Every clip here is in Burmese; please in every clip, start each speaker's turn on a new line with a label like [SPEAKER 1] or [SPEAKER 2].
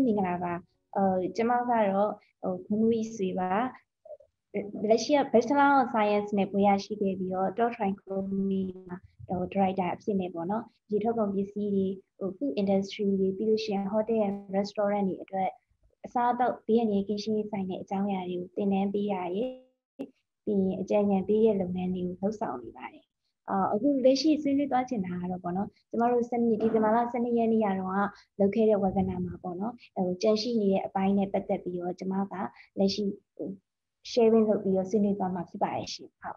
[SPEAKER 1] မင်္ဂလာပါကျမကတော့ဘုံမူဆွေပါလက်ရှိက Bachelor of Science နဲ့ဘွဲ့ရရှိခဲ့ပြီးတော့ Top Train Company မှာDirector အဖြစ်နဲ့ပေါ့နော်ရေထုတ်ကုန်ပစ္စည်းတွေFood Industry တွေပြီးလို့ရှိရင် Hotel and Restaurant တွေအတွက်အစားအသောက်ဘေးအန္တရာယ်ကင်းရှင်းရေးဆိုင်တဲ့အကြောင်းအရာတွေကိုသင်တန်းပေးရရဲ့ပြီးရင်အကြံဉာဏ်ပေးတဲ့လုပ်ငန်းတွေကိုလှုပ်ဆောင်နေပါတယ်အခုလက်ရှိဆွေးနွေးသွားချင်တာကတော့ပေါ့နော်ကျမတို့ဒီဇင်ဘာလ12ရက်နေ့ကတော့လုပ်ခဲ့တဲ့ webinar မှာပေါ့နော်ကြန့်ရှိနေတဲ့အပိုင်းနဲ့ပတ်သက်ပြီးတော့ကျမကလက်ရှိsharing လုပ်ပြီးတော့ဆွေးနွေးသွားမှာဖြစ်ပါတယ်ရှင်ဟုတ်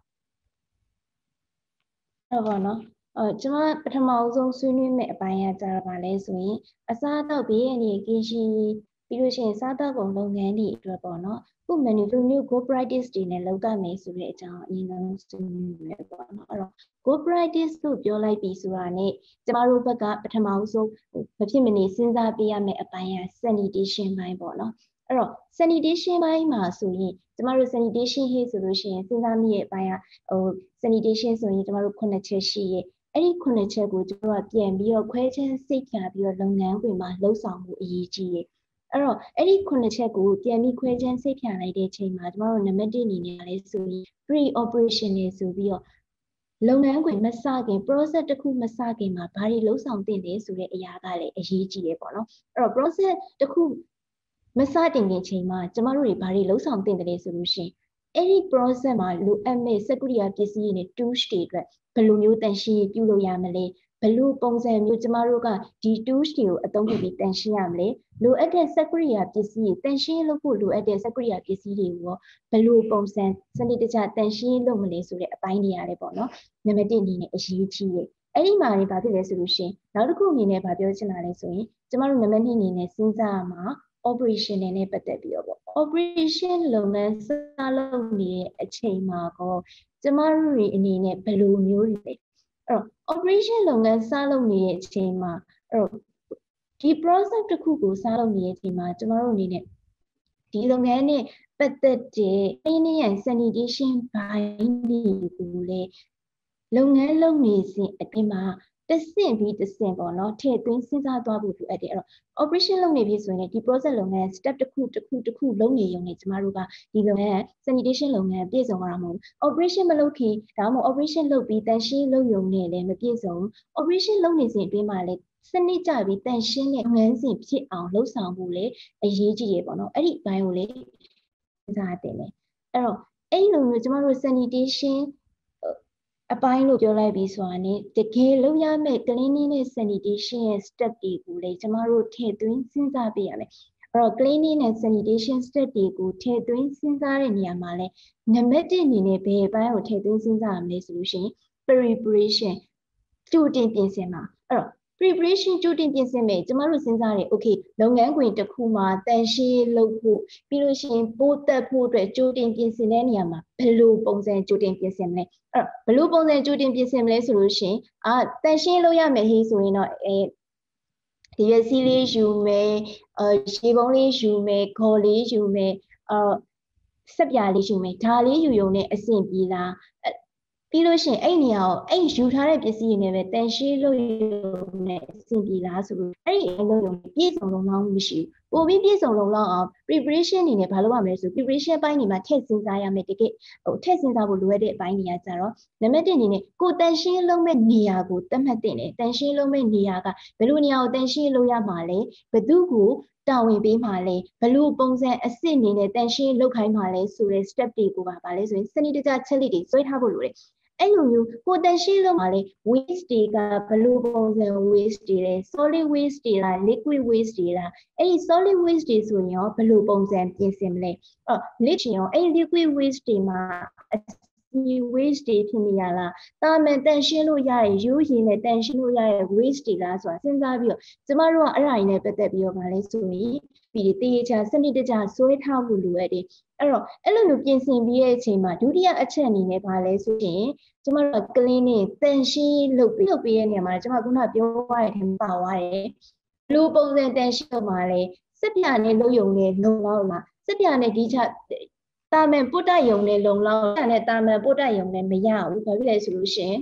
[SPEAKER 1] အဲ့တော့နော်ကျမပထမအဆုံးဆွေးနွေးမယ့်အပိုင်းကကြတော့ဗာလဲဆိုရင်အစားအသောက်ဘေးအန္တရာယ်ကင်းရှင်းပြီးလို့ရှိရင်စားသောက်ကုန်လုပ်ငန်းတွေအတွက်ပေါ့နော်ခု manufacturing good practice တွေနဲ့လုပ်ရမယ်ဆိုတဲ့အကြောင်းအရင်ဆုံးဆွေးနွေးမယ်ပေါ့နော်အဲ့တော့ good practice လို့ပြောလိုက်ပြီးဆိုတာနဲ့ကျမတို့ဘက်ကပထမဆုံးမဖြစ်မနေစဉ်းစားပေးရမယ့်အပိုင်းက sanitation ပိုင်းပေါ့နော်အဲ့တော့ sanitation ပိုင်းမှာဆိုရင်ကျမတို့ sanitation ဟေ့ဆိုလို့ရှိရင်စဉ်းစားမိတဲ့အပိုင်းကsanitation ဆိုရင်ကျမတို့9ချက်ရှိရဲ့အဲ့ဒီ9ချက်ကိုကျမတို့ပြန်ပြီးတော့ခွဲခြမ်းစိတ်ဖြာပြီးတော့လုပ်ငန်းခွင်မှာလှုပ်ဆောင်မှုအရေးကြီးရဲ့အဲ့တော့အဲ့ဒီ9ချက်ကိုပြန်ပြီးခွဲခြမ်းစိတ်ဖြာလိုက်တဲ့အချိန်မှာကျမတို့နံပါတ်1အနေနဲ့လည်းဆိုရင် pre operation နေဆိုပြီးတော့လုပ်ငန်းခွင်မစခင် process တစ်ခုမစခင်မှာဘာတွေလှုပ်ဆောင်သင့်တယ်ဆိုတဲ့အရာကလည်းအရေးကြီးတယ်ပေါ့နော်အဲ့တော့ process တစ်ခုမစတင်ခင်ချိန်မှာကျမတို့တွေဘာတွေလှုပ်ဆောင်သင့်တယ်ဆိုလို့ရှိရင်အဲ့ဒီ process မှာလိုအပ်မဲ့စက်ကူရိယာပစ္စည်းတွေနဲ့ tools တွေအတွက်ဘယ်လိုမျိုးတန်ရှင်းပြုလုပ်ရမလဲဘယ်လိုပုံစံမျိုးကျမတို့ကဒီ tools တွေကိုအသုံးပြုပြီးတန်ရှင်းရမလဲလိုအပ်တဲ့စက်ကူရိယာပစ္စည်းတွေတန်ရှင်းလုပ်ဖို့လိုအပ်တဲ့စက်ကူရိယာပစ္စည်းတွေကိုဘယ်လိုပုံစံစနစ်တကျတန်ရှင်းလုပ်မလဲဆိုတဲ့အပိုင်းတွေရတယ်ပေါ့နော်နံပါတ်1အနေနဲ့အရေးကြီးရဲ့အဲ့ဒီမှာဘာဖြစ်လဲဆိုလို့ရှိရင်နောက်တစ်ခုအနေနဲ့ဗာပြောချင်တာလဲဆိုရင်ကျမတို့နံပါတ်2အနေနဲ့စဉ်းစားရမှာoperation နဲ့ပတ်သက်ပြီးတော့ပေါ့ operation လုပ်ငန်းစလုပ်နေတဲ့အချိန်မှာတော့ကျမတို့တွေအနေနဲ့ဘယ်လိုမျိုးလဲအဲ့တော့ operation လုပ်ငန်းစလုပ်နေတဲ့အချိန်မှာအဲ့တော့ဒီ process တစ်ခုကိုစလုပ်နေတဲ့အချိန်မှာကျမတို့အနေနဲ့ဒီလုပ်ငန်းနဲ့ပတ်သက်တဲ့ sanitation ဘိုင်းတွေကိုလည်းလုပ်ငန်းလုပ်နေစဉ်အတွင်းမှာတဆင့်ပြီးတဆင့်ပေါ့နော်ထည့်သွင်းစဉ်းစားသွားဖို့လိုအပ်တယ်အဲ့တော့ operation လုပ်နေပြီဆိုရင်ဒီ process လုပ်ငန်း step တစ်ခုလုပ်နေရုံနဲ့ကျမတို့ကဒီလုပ်ငန်း sanitation လုပ်ငန်းပြည့်စုံရမှာမဟုတ် operation မလုပ်ခင်ဒါမှမဟုတ် operation လုပ်ပြီးတန်ရှင်းလုပ်ရုံနဲ့လည်းမပြည့်စုံ operation လုပ်နေစဉ်အတွင်းမှာလည်းစနစ်ကြပြီးတန်ရှင်းတဲ့လုပ်ငန်းစဉ်ဖြစ်အောင်လှုပ်ဆောင်ဖို့လည်းအရေးကြီးရပေါ့နော်အဲ့ဒီဘိုင်းကိုလည်းစဉ်းစားတင်တယ်အဲ့တော့အဲ့ဒီလိုမျိုးကျမတို့ sanitationအပိုင်းလို့ပြောလိုက်ပြီးဆိုတာနဲ့တကယ်လုပ်ရမယ့် cleaning နဲ့ sanitation ရဲ့ step တွေကိုလည်းကျမတို့ထည့်သွင်းစဉ်းစားပေးရမယ်အဲ့တော့ cleaning နဲ့ sanitation step တွေကိုထည့်သွင်းစဉ်းစားတဲ့နေရာမှာလည်းနံပါတ်1အနေနဲ့ဘယ်အပိုင်းကိုထည့်သွင်းစဉ်းစားရမလဲဆိုလို့ရှိရင် preparation ကြိုတင်ပြင်ဆင်မှာအဲ့တော့ preparation ကြိုတင်ပြင်ဆင်မယ်ကျမတို့စဉ်းစားတယ် okay လုပ်ငန်းခွင်တစ်ခုမှာတန်ရှင်းလုပ်ဖို့ပြီးလို့ရှိရင်ပိုးတက်ဖို့အတွက်ကြိုတင်ပြင်ဆင်တဲ့နေရာမှာဘယ်လိုပုံစံကြိုတင်ပြင်ဆင်မလဲအဲ့တော့ဘယ်လိုပုံစံကြိုတင်ပြင်ဆင်မလဲဆိုလို့ရှိရင်တန်ရှင်းလုပ်ရမယ်ဟေးဆိုရင်တော့ဒီရစီလေးယူမယ်ရေပုံးလေးယူမယ်ခေါ်လေးယူမယ်စက်ပြားလေးယူမယ်ဒါလေးယူရုံနဲ့အဆင်ပြေလားပြီးလို့ရှိရင်အဲ့နေရာကိုအဲ့ယူထားတဲ့ပစ္စည်းတွေနဲ့ပဲတန်ရှင်းလို့ရုံနဲ့အဆင်ပြေလားဆိုလို့အဲ့ဒီအလုပ်ရုံပြည့်စုံလုံလောက်မှုမရှိဘူးပိုပြီးပြည့်စုံလုံလောက်အောင် preparation အနေနဲ့ဘာလုပ်ရမလဲဆို preparation ပိုင်းတွေမှာထည့်စဉ်းစားရမယ်တကယ်ထည့်စဉ်းစားဖို့လိုအပ်တဲ့အပိုင်းတွေကကြတော့နံပါတ်1အနေနဲ့ကိုတန်ရှင်းလုပ်မဲ့နေရာကိုသတ်မှတ်တင်တယ်တန်ရှင်းလုပ်မဲ့နေရာကဘယ်လိုနေရာကိုတန်ရှင်းလုပ်ရမှာလဲဘယ်သူကိုတာဝန်ပေးမှာလဲဘယ်လိုပုံစံအစ်စ်အနေနဲ့တန်ရှင်းလုပ်ခိုင်းမှာလဲဆိုတဲ့ step တွေကိုပါလဲဆိုရင်စနစ်တကျချက်လက်တွေဆွဲထားဖို့လိုတယ်အဲ့လိုမျိုးကိုတန်ရှင်းလုံးမှာလေ waste တွေကဘယ်လိုပုံစံ waste တွေလဲ solid waste တွေလား liquid waste တွေလားအဲ့ဒီ solid waste တွေဆိုရင်ရောဘယ်လိုပုံစံပြင်ဆင်မလဲလက်ချင်ရောအဲ့ liquid waste တွေမှာဒီ waste တွေဖြစ်နေရလားတာမန်တန်ရှင်းလို့ရရဲ့ရိုးရည်နဲ့တန်ရှင်းလို့ရရဲ့ waste တွေလားဆိုတာစဉ်းစားပြီးတော့ကျမတို့ကအဲ့ဒါတွေနဲ့ပတ်သက်ပြီးတော့ဗာလဲဆိုရင်ပြီးတေးချာစနစ်တကျဆွဲထားဖို့လိုရတယ်အဲ့တော့အဲ့လိုမျိုးပြင်ဆင်ပြီးတဲ့အချိန်မှာဒုတိယအချက်အနေနဲ့ဗာလဲဆိုရင်ကျမတို့ cleaning တန်ရှင်းလုပ်ပြီးတဲ့နေရာမှာကျမခုနပြောရတဲ့အချိန်ပါသွားတယ်ဘယ်လိုပုံစံတန်ရှင်းလုပ်မှာလဲစက်ပြာနဲ့လုပ်ရုံနဲ့လုံလောက်လားစက်ပြာနဲ့ဒီချတာမန်ပုတ်တက်ရုံနဲ့လုံလောက်တဲ့တာမန်ပုတ်တက်ရုံနဲ့မရဘူးဘာဖြစ်လဲဆိုလို့ရှိရင်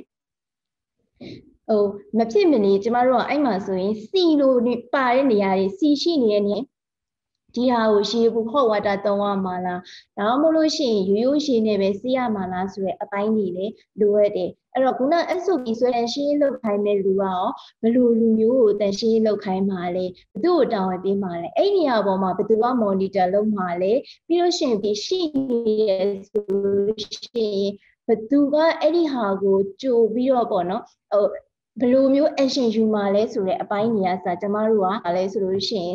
[SPEAKER 1] မဖြစ်မနေကျမတို့ကအဲ့မှာဆိုရင်စီလိုပါတဲ့နေရာတွေစီရှိနေတဲ့နေဒီဟာကိုရေဘူး hot water သုံးရမှာလားဒါမှမဟုတ်လို့ရှိရင်ရိုးရိုးရေနဲ့ပဲစီးရမှာလားဆိုတဲ့အပိုင်းတွေလည်းလိုအပ်တယ်အဲ့တော့ခုန SOP ဆွဲတန်ရှင်းလုပ်ခိုင်းတဲ့လူကရောဘယ်လိုလူမျိုးကိုတန်ရှင်းလုပ်ခိုင်းမှာလဲဘသူ့ကိုတာဝန်ပေးမှာလဲအဲ့ဒီနေရာပေါ်မှာဘသူက monitor လုပ်မှာလဲပြီးလို့ရှိရင်ဒီရှိနေဆိုရှင်ဘသူကအဲ့ဒီဟာကိုကြိုပြီးတော့ပေါ့နော်ဘယ်လိုမျိုး action ယူမှာလဲဆိုတဲ့အပိုင်းနေရာစာကျမတို့ကဘာလဲဆိုလို့ရှိရင်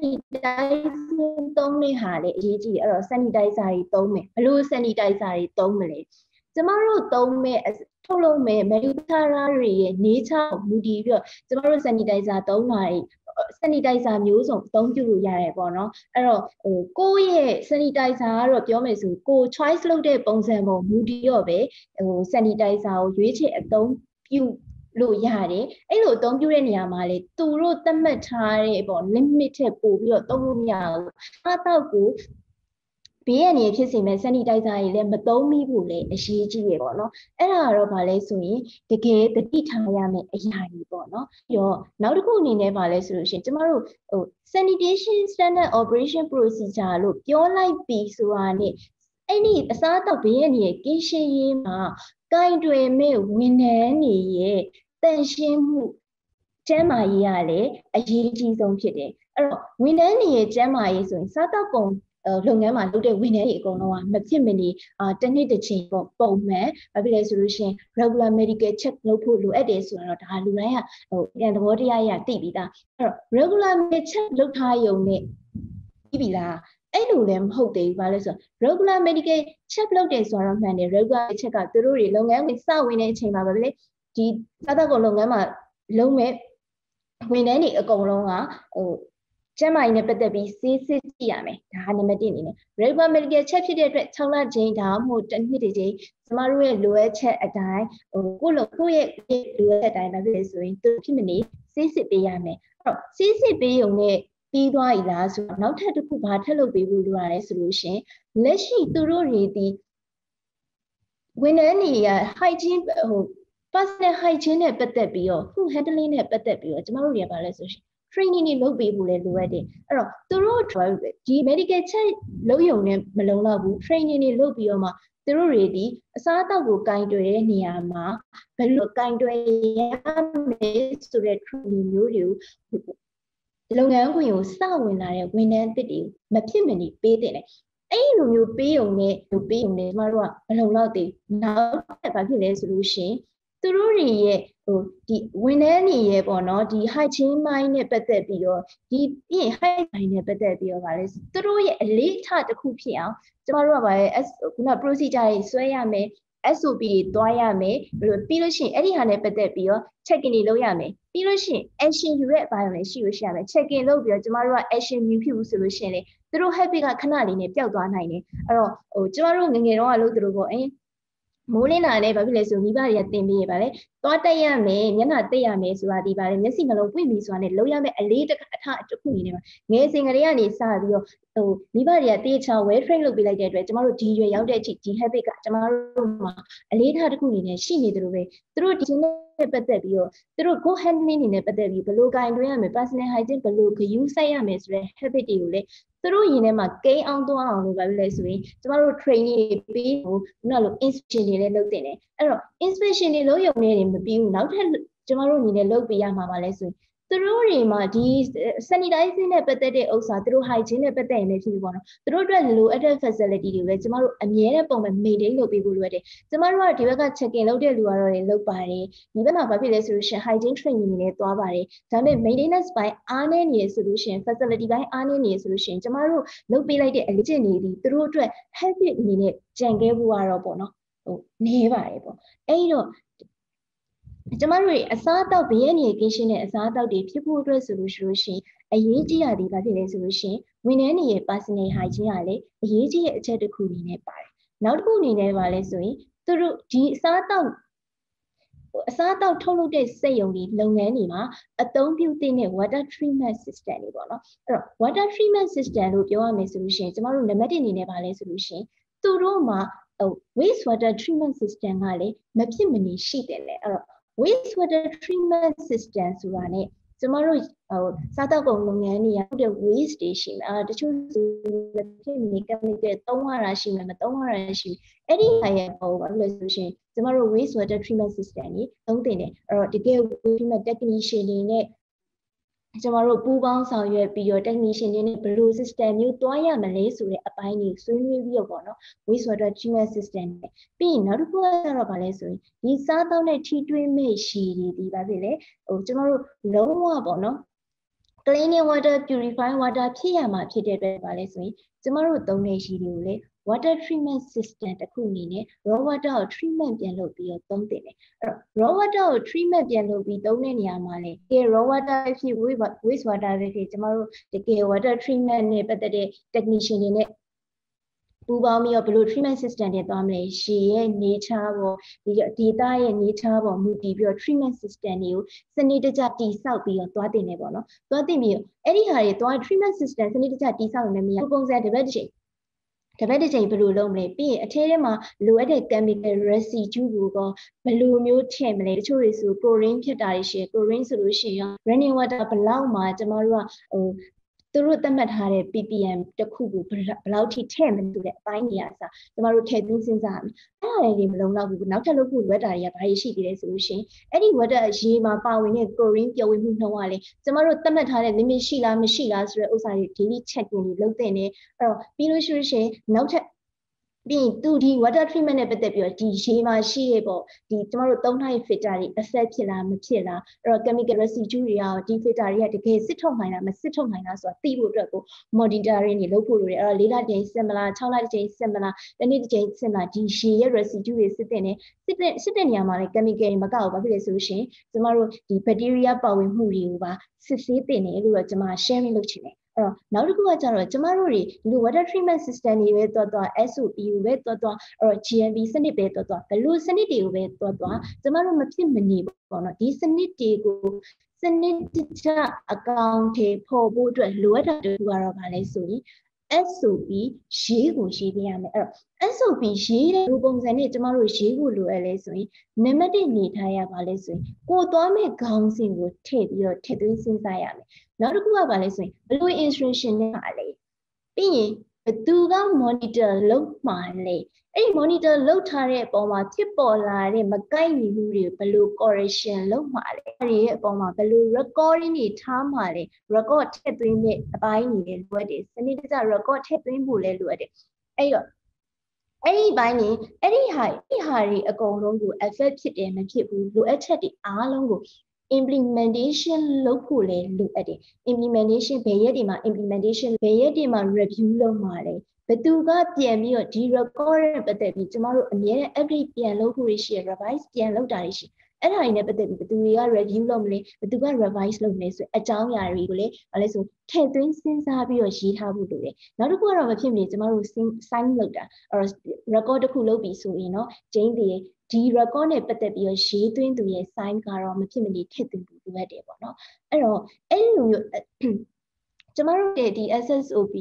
[SPEAKER 1] sanitizer သုံးတဲ့ဟာလေအရေးကြီးတယ်အဲ့တော့ sanitizer တွေသုံးမယ်ဘယ်လို sanitizer တွေသုံးမလဲကျမတို့သုံးမဲ့ထုတ်လုပ်မဲ့ manufacturer တွေရဲ့ nature ကိုမူတည်ပြီးတော့ကျမတို့ sanitizer သုံးတာတွေsanitizer မျိုးစုံအသုံးပြုလို့ရတယ်ပေါ့နော်အဲ့တော့ကိုယ့်ရဲ့ sanitizer ကတော့ပြောမယ်ဆိုကို choice လုပ်တဲ့ပုံစံပေါ်မူတည်တော့ပဲsanitizer ကိုရွေးချယ်အသုံးပြုလို့ရတယ်အဲ့လိုအသုံးပြုတဲ့နေရာမှာလေသူတို့သတ်မှတ်ထားတဲ့ပေါ့ limit ထက်ပိုပြီးတော့သုံးလို့မရဘူးအားတော့ကိုဘေးရန်နေဖြစ်စေမဲ့ sanitizer တွေလည်းမသုံးမိဘူးလေအရေးကြီးရပေါ့နော်အဲ့ဒါကတော့ဗာလဲဆိုရင်တကယ်တတိထားရမယ့်အရာကြီးပေါ့နော်ပြီးတော့နောက်တစ်ခုအနေနဲ့ဗာလဲဆိုလို့ရှိရင်ကျမတို့sanitation standard operation procedure လို့ပြောလိုက်ပြီဆိုတာနဲ့အဲ့ဒီအစားအသောက်ဘေးရန်နေကင်းရှင်းရေးမှာကိုင်တွယ်မဲ့ဝန်ထမ်းတွေရဲ့တန်ရှင်းမှုကျန်းမာရေးကလည်းအရေးကြီးဆုံးဖြစ်တယ်အဲ့တော့ဝန်ထမ်းတွေရဲ့ကျန်းမာရေးဆိုရင်စားတောက်ကုန်လုပ်ငန်းမှာလုပ်တဲ့ဝန်ထမ်းတွေအကုန်လုံးကမဖြစ်မနေတစ်နှစ်တစ်ချိန်ပုံမှန်ဘာဖြစ်လဲဆိုလို့ရှိရင် regular medical check လုပ်ဖို့လိုအပ်တယ်ဆိုတော့ဒါလူတိုင်းကပြန်သဘောတရားရသိပြီးသားအဲ့တော့ regular medical check လုပ်ထားရုံနဲ့ပြီးပြီလားအဲ့လိုလည်းမဟုတ်သေးဘူးဘာလဲဆိုတော့ regular medical check လုပ်တယ်ဆိုတော့မှန်တယ် regular check ကသူတို့တွေလုပ်ငန်းဝင်စဝင်တဲ့အချိန်မှာပဲလေဒီစားတောက်ကုန်လုပ်ငန်းမှာလုံးမဲ့ဝန်ထမ်းတွေအကုန်လုံးကကျန်းမာရေးနဲ့ပတ်သက်ပြီးစစ်ကြည့်ရမယ်ဒါကနံပါတ်1အနေနဲ့ regular medical check ဖြစ်တဲ့အတွက်6လချင်းဒါမှမဟုတ်တစ်နှစ်တစ်ချိန်ကျမတို့ရဲ့လိုအပ်ချက်အတိုင်းကိုယ့်ရဲ့လိုအပ်ချက်အတိုင်းပဲဖြစ်ဆိုရင်သူဖြစ်မနေစစ်ပေးရမယ်အဲ့တော့စစ်ပေးုံနဲ့ပြီးသွားပြီလားဆိုတော့နောက်ထပ်တစ်ခုဘာထပ်လုပ်ပေးဖို့လိုရတယ်ဆိုလို့ရှင်လက်ရှိသူတို့တွေဒီဝန်ထမ်းတွေက hygiene personal hygiene နဲ့ပတ်သက်ပြီးတော့ food handling နဲ့ပတ်သက်ပြီးတော့ကျမတို့တွေကဘာလဲဆိုရှင်training တွေလုပ်ပေးဖို့လည်းလိုအပ်တယ်အဲ့တော့သူတို့ဒီ medical check လုပ်ရုံနဲ့မလုံလောက်ဘူး training တွေလုပ်ပြီးတော့မှသူတို့တွေဒီအစားအသောက်ကိုကင်တွယ်တဲ့နေရာမှာဘယ်လိုကင်တွယ်ရမယ်ဆိုတဲ့ training မျိုးတွေကိုလုပ်ငန်းခွင်ကိုစဝင်လာတဲ့ဝန်ထမ်းသစ်တွေမဖြစ်မနေပေးတဲ့တယ်အဲ့လိုမျိုးပေးုံနဲ့ကျမတို့ကမလုံလောက်သေးနောက်ထပ်ဘာဖြစ်လဲဆိုလို့ရှိရင်သူတို့တွေရဲ့ဒီဝန်ထမ်းတွေရဲ့ပေါ့နော်ဒီ hygiene mind နဲ့ပတ်သက်ပြီးတော့ဒီပြင် hygiene နဲ့ပတ်သက်ပြီးတော့ဗာလဲသူတို့ရဲ့အလေးထားတစ်ခုဖြစ်အောင်ကျမတို့ကဗာလဲခုန procedure တွေဆွဲရမယ် SOP တွေတွားရမယ်ပြီးလို့ရှိရင်အဲ့ဒီဟာနဲ့ပတ်သက်ပြီးတော့ check in တွေလုပ်ရမယ်ပြီးလို့ရှိရင် action ယူတဲ့အပိုင်းလည်းရှိလို့ရှိရမယ် check in လုပ်ပြီးတော့ကျမတို့က action ယူဖြစ်ဘူးဆိုလို့ရှိရင်လေသူတို့ habit ကခဏလေးနဲ့ပျောက်သွားနိုင်တယ်အဲ့တော့ကျမတို့ငငယ်တော့ကလို့သူတို့ပေါ့မိုးလင်းတာနဲ့ဘာဖြစ်လဲဆိုမိဘတွေကတင်ပေးရပါလေသွားတက်ရမယ်မျက်နှာတက်ရမယ်ဆိုတာဒီပါလေမျက်စိနှလုံးပွင့်ပြီဆိုတာနဲ့လုံးရမယ်အလေးတစ်ခုအနေနဲ့ငယ်စဉ်ကလေးကနေစပြီးတော့မိဘတွေကတေးချောင်း well train လုပ်ပေးလိုက်တဲ့အတွက်ကျမတို့ဒီရွယ်ရောက်တဲ့အချိန်ဒီ habit ကကျမတို့မှာအလေးထားတစ်ခုအနေနဲ့ရှိနေတယ်လို့ပဲသူတို့ဒီနဲ့ပတ်သက်ပြီးတော့သူတို့ go handling နေနဲ့ပတ်သက်ပြီးဘယ်လိုကင်တွင်းရမယ် personal hygiene ဘယ်လိုဂရုစိုက်ရမယ်ဆိုတဲ့ habit တွေကိုလည်းသူတို့ရင်းထဲမှာကိန်းအောင်သွားအောင်လို့ဘာလို့လဲဆိုရင်ကျမတို့ training တွေပေးဖို့ခုနလို inspection တွေလည်းလုပ်တင်တယ်အဲ့တော့ inspection တွေလုပ်ရုံနဲ့မပြီးဘူးနောက်ထပ်ကျမတို့အနေနဲ့လုပ်ပေးရမှာပါလဲဆိုရင်သူတို့တွေမှာဒီ sanitizing နဲ့ပတ်သက်တဲ့ဥစ္စာသူတို့ hygiene နဲ့ပတ်သက်ရင်လည်းဖြစ်ပြီပေါ့နော်သူတို့အတွက်လိုအပ်တဲ့ facility တွေလည်းကျမတို့အမြဲတမ်းပုံမှန် maintain လုပ်ပေးဖို့လိုအပ်တယ်ကျမတို့ကဒီဘက်က check in လုပ်တဲ့လူကတော့လည်းလုပ်ပါတယ်ဒီဘက်မှာဘာဖြစ်လဲဆိုလို့ရှိရင် hygiene training တွေလည်းသွားပါတယ်ဒါပေမဲ့ maintenance ပိုင်းအားနည်းနေရဆိုလို့ရှိရင် facility ပိုင်းအားနည်းနေရဆိုလို့ရှိရင်ကျမတို့လုပ်ပေးလိုက်တဲ့အလေးကျင့်တွေဒီသူတို့အတွက် habit အနေနဲ့ကြံခဲ့ဖို့ကတော့ပေါ့နော်နေပါတယ်ပေါ့အဲ့တော့ကျမတို့အစားအသောက်ဘေးရန်ကင်းရှင်းတဲ့အစားအသောက်တွေဖြစ်ဖို့အတွက်ဆိုလို့ရှိရင်အရေးကြီးတာဒီဘာဖြစ်လဲဆိုလို့ရှိရင်ဝန်ထမ်းတွေရဲ့ personal hygiene ကလည်းအရေးကြီးတဲ့အချက်တစ်ခုအနေနဲ့ပါတယ်နောက်တစ်ခုအနေနဲ့ပါလဲဆိုရင်သူတို့ဒီအစားအသောက်ထုတ်လုပ်တဲ့စက်ရုံတွေလုပ်ငန်းတွေမှာအသုံးပြုတဲ့ water treatment system တွေပေါ့နော်အဲ့တော့ water treatment system လို့ပြောရမယ်ဆိုလို့ရှိရင်ကျမတို့နံပါတ်1အနေနဲ့ပါလဲဆိုလို့ရှိရင်သူတို့မှာwaste water treatment system ကလည်းမဖြစ်မနေရှိတယ်လေအဲ့တော့waste water treatment system ဆိုတာ ਨੇ ကျမတို့စားတောက်ကုန်လုပ်ငန်းတွေကတဲ့ waste တွေရှိမယ်တချို့ဖြစ်နေ chemical သုံးရတာရှိမယ်မသုံးရတာရှိအဲ့ဒီဟာရဲ့ဘာလို့လဲဆိုရှင်ကျမတို့ waste water treatment system ကြီးသုံးတင်တယ်အဲ့တော့တကယ် treatment technician တွေနဲ့ကျမတို့ပူးပေါင်းဆောင်ရွက်ပြီးတော့ technician တွေနဲ့ဘယ်လို system မျိုးတွားရမလဲဆိုတဲ့အပိုင်းကြီးဆွေးနွေးပြီးတော့ပေါ့နော် waste water treatment system နဲ့ပြီးရင်နောက်တစ်ခုကတော့ဗာလဲဆိုရင်ဒီစားသောက်နဲ့ထိတွေ့မဲ့ရှည်တွေဒီဗာဖြစ်လေကျမတို့လုံးဝပေါ့နော် clean water purified water ဖြစ်ရမှာဖြစ်တဲ့အတွက်ဗာလဲဆိုရင်ကျမတို့သုံးတဲ့ရှည်တွေကိုလေ water treatment system တစ်ခုအနေနဲ့ raw water ကို treatment ပြန်လုပ်ပြီးတော့သုံးတင်တယ်အဲ့တော့ raw water ကို treatment ပြန်လုပ်ပြီးသုံးတဲ့နေရာမှာလေဒီ raw water ဖြစ် waste water ဖြစ်ကျမတို့တကယ် water treatment နဲ့ပတ်သက်တဲ့ technician တွေနဲ့ပူးပေါင်းပြီးတော့ဘယ်လို treatment system တွေသွားမလဲရှည်ရဲ့ nature ပေါ်ဒီ data ရဲ့ nature ပေါ်မူတည်ပြီးတော့ treatment system တွေကိုစနစ်တကျတည်ဆောက်ပြီးတော့သွားတင်နေပေါ့နော်သွားတင်ပြီးအဲ့ဒီဟာတွေသွား treatment system စနစ်တကျတည်ဆောက်နေမရပုံစံတစ်ပတ်တစ်ချိန်ဘယ်လိုလုပ်မလဲပြီးရင်အထဲထဲမှာလိုအပ်တဲ့ chemical residue ကိုဘယ်လိုမျိုးထည့်မလဲတချို့တွေဆို chlorine ဖြစ်တာရှိတယ် chlorine ဆိုလို့ရှိရင် running water ဘလောက်မှာကျမတို့ကသူတို့သတ်မှတ်ထားတဲ့ ppm တစ်ခုကိုဘယ်လောက်ထိထည့်မလဲဆိုတဲ့အပိုင်းကြီးအစားကျမတို့ထည့်သွင်းစဉ်းစားရမယ်အဲ့ဒါတွေမလုံလောက်ဘူးနောက်ထပ်လုပ်ဖို့လိုအပ်တာတွေကဘာရှိသေးလဲဆိုလို့ရှိရင်အဲ့ဒီ water ရေမှာပါဝင်တဲ့ chlorine ပျော်ဝင်မှုနှုန်းကလေကျမတို့သတ်မှတ်ထားတဲ့ limit ရှိလားမရှိလားဆိုတဲ့ဥစ္စာတွေ daily checking တွေလုပ်တဲ့နေအဲ့တော့ပြီးလို့ရှိရင်နောက်ထပ်ပြီးသူဒီ water treatment နဲ့ပတ်သက်ပြီးတော့ဒီရေမှာရှိတဲ့ပေါ့ဒီကျမတို့သုံးထားတဲ့ filter တွေ affect ဖြစ်လားမဖြစ်လားအဲ့တော့ chemical residue တွေကဒီ filter တွေကတကယ်စစ်ထုတ်နိုင်လားမစစ်ထုတ်နိုင်လားဆိုတာသိဖို့အတွက်ကို monitoring တွေလုပ်ဖို့လိုတယ်အဲ့တော့4လတစ်ကြိမ်စစ်မလား6လတစ်ကြိမ်စစ်မလားတစ်နေ့တစ်ကြိမ်စစ်မလားဒီရေရဲ့ residue တွေစစ်တဲ့နေစစ်တဲ့နေရာမှာလည်း chemical တွေမကောက်ဘူးဘာဖြစ်လဲဆိုလို့ရှိရင်ကျမတို့ဒီ bacteria ပါဝင်မှုတွေကိုပါစစ်ဆေးတင်တယ်လို့တော့ကျမ sharing လုပ်ချင်တယ်အဲ့တော့နောက်တစ်ခုကကျတော့ကျမတို့တွေဒီ water treatment system တွေပဲသွား SOP ကိုပဲသွားအဲ့တော့ GMP စနစ်ပဲသွားဘယ်လိုစနစ်တွေကိုပဲသွားကျမတို့မဖြစ်မနေပေါ့နော်ဒီစနစ်တွေကိုစနစ်တကျအကောင့်တွေပေါ်ဖို့အတွက်လိုအပ်တာတူကတော့ဗာလဲဆိုရင် SOP ရေးကိုရေးပြရမယ်အဲ့တော့ SOP ရေးတဲ့ပုံစံနဲ့ကျမတို့ရေးဖို့လိုအပ်လဲဆိုရင်နံပါတ်1နေထားရပါလဲဆိုရင်ကိုသွားမဲ့ခေါင်းစဉ်ကိုထည့်ပြီးတော့ထည့်သွင်းစဉ်းစားရမယ်နောက်တစ်ခုကဗာလဲဆိုရင်ဘယ်လို instruction နဲ့ပါလဲပြီးရင်ဘယ်သူက monitor လုပ်မှာလဲအဲ့ဒီ monitor လုပ်ထားတဲ့အပေါ်မှာဖြစ်ပေါ်လာတဲ့မကိုက်ညီမှုတွေဘယ်လို correction လုပ်မှာလဲအဲ့ဒီရဲ့အပေါ်မှာဘယ်လို recording တွေထားမှာလဲ record ထည့်သွင်းတဲ့အပိုင်းတွေလည်းလိုအပ်တယ်စနစ်တကျ record ထည့်သွင်းဖို့လည်းလိုအပ်တယ်အဲ့တော့အဲ့ဒီဘိုင်းနေအဲ့ဒီဟာတွေအကုန်လုံးကို affect ဖြစ်တယ်မဖြစ်ဘူးလိုအပ်ချက်တွေအားလုံးကို implementation လုပ်ဖို့လည်းလိုအပ်တယ် implementation ဘယ်ရက်တွေမှာ implementation ဘယ်ရက်တွေမှာ review လုပ်မှာလဲဘယ်သူကပြန်ပြီးတော့ဒီ record နဲ့ပတ်သက်ပြီးကျမတို့အများနဲ့ update ပြန်လုပ်ဖို့ရှိရ revise ပြန်လုပ်တာရှိအဲ့ဒါတွေနဲ့ပတ်သက်ပြီးဘယ်သူတွေက review လုပ်မလဲဘယ်သူက revise လုပ်မလဲဆိုအကြောင်းအရာတွေကိုလည်းဘာလဲဆိုထည့်သွင်းစဉ်းစားပြီးတော့ရေးထားဖို့လိုတယ်နောက်တစ်ခုကတော့မဖြစ်မနေကျမတို့ sign လုပ်တာအဲ့တော့ record တစ်ခုလုပ်ပြီးဆိုရင်เนาะဂျင်းတွေဒီ record နဲ့ပတ်သက်ပြီးတော့ရေးသွင်းသူရဲ့ sign ကတော့မဖြစ်မနေထည့်သွင်းဖို့လိုအပ်တယ်ပေါ့เนาะအဲ့တော့အဲ့လိုမျိုးကျမတို့ရဲ့ဒီ SSOP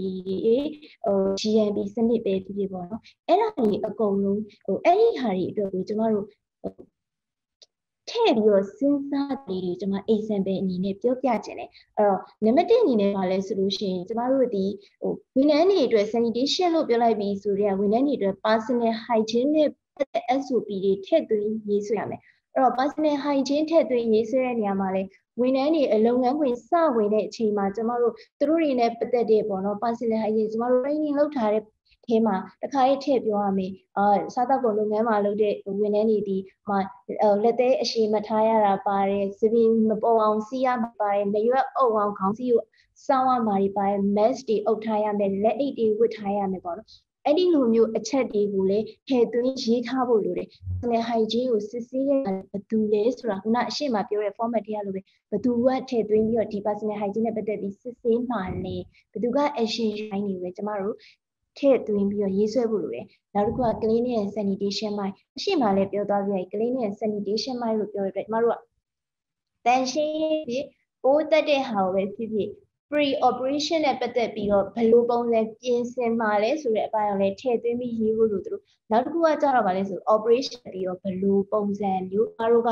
[SPEAKER 1] GMP စနစ်ပဲဖြစ်ဖြစ်ပေါ့เนาะအဲ့ဒါတွေအကုန်လုံးအဲ့ဒီဟာတွေအတွက်ကိုကျမတို့ထည့်ပြီးတော့စဉ်းစားလေးတွေကျွန်မ example အနေနဲ့ပြောပြချင်တယ်အဲ့တော့ name 1အနေနဲ့ပါလဲဆိုလို့ရှိရင်ကျမတို့ဒီဝန်ထမ်းတွေအတွက် sanitation လို့ပြောလိုက်ပြီးဆိုတော့ဝန်ထမ်းတွေအတွက် personal hygiene နဲ့ SOP တွေထည့်သွင်းရေးဆွဲရမယ်အဲ့တော့ personal hygiene ထည့်သွင်းရေးဆွဲတဲ့နေရာမှာလဲဝန်ထမ်းတွေအလုပ်ငန်းခွင်စဝင်တဲ့အချိန်မှာကျမတို့သူတို့တွေနဲ့ပတ်သက်တဲ့ပေါ့နော် personal hygiene ကျမတို့ training လုပ်ထားတဲ့ထဲမှာတစ်ခါရေးထည့်ပြောရမယ်စားသောက်ကုန်လုပ်ငန်းမှာလုပ်တဲ့ဝန်ထမ်းတွေဒီလက်သေးအရှိမထားရတာပါတယ်စပင်းမပေါ်အောင်စီးရမှာပါတယ်မရွက်အုပ်အောင်ခေါင်းစည်းကိုစောင်းရမှာပါတယ် mask တွေအုပ်ထားရမယ်လက်အိတ်တွေဝတ်ထားရမယ်ပေါ့နော်အဲ့ဒီလိုမျိုးအချက်တွေကိုလည်းထည့်သွင်းရေးထားဖို့လိုတယ် personal hygiene ကိုစစ်ဆေးရဘယ်သူလဲဆိုတာခုနအရှိမပြောတဲ့ format တွေကလိုပဲဘယ်သူကထည့်သွင်းပြီးတော့ဒီ personal hygiene နဲ့ပတ်သက်ပြီးစစ်ဆေးမှာလဲဘယ်သူက action ရိုင်းနေလဲကျမတို့ထည့်သွင်းပြီးတော့ရေးဆွဲဖို့လိုတယ်နောက်တစ်ခုက cleaning and sanitation မိုင်းအရှိမလည်းပြောသွားပြရ cleaning and sanitation မိုင်းလို့ပြောရတဲ့ကျမတို့ကတန်ရှင်းဖြစ်ပိုးတက်တဲ့ဟာကိုပဲဖြစ်ဖြစ် pre operation နဲ့ပတ်သက်ပြီးတော့ဘယ်လိုပုံစံပြင်ဆင်မှာလဲဆိုတဲ့အပိုင်းကိုလည်းထည့်သွင်းပြီးရေးဖို့လိုတယ်နောက်တစ်ခုကကြတော့ဗာလဲဆို operation ပြီးတော့ဘယ်လိုပုံစံမျိုးကျမတို့က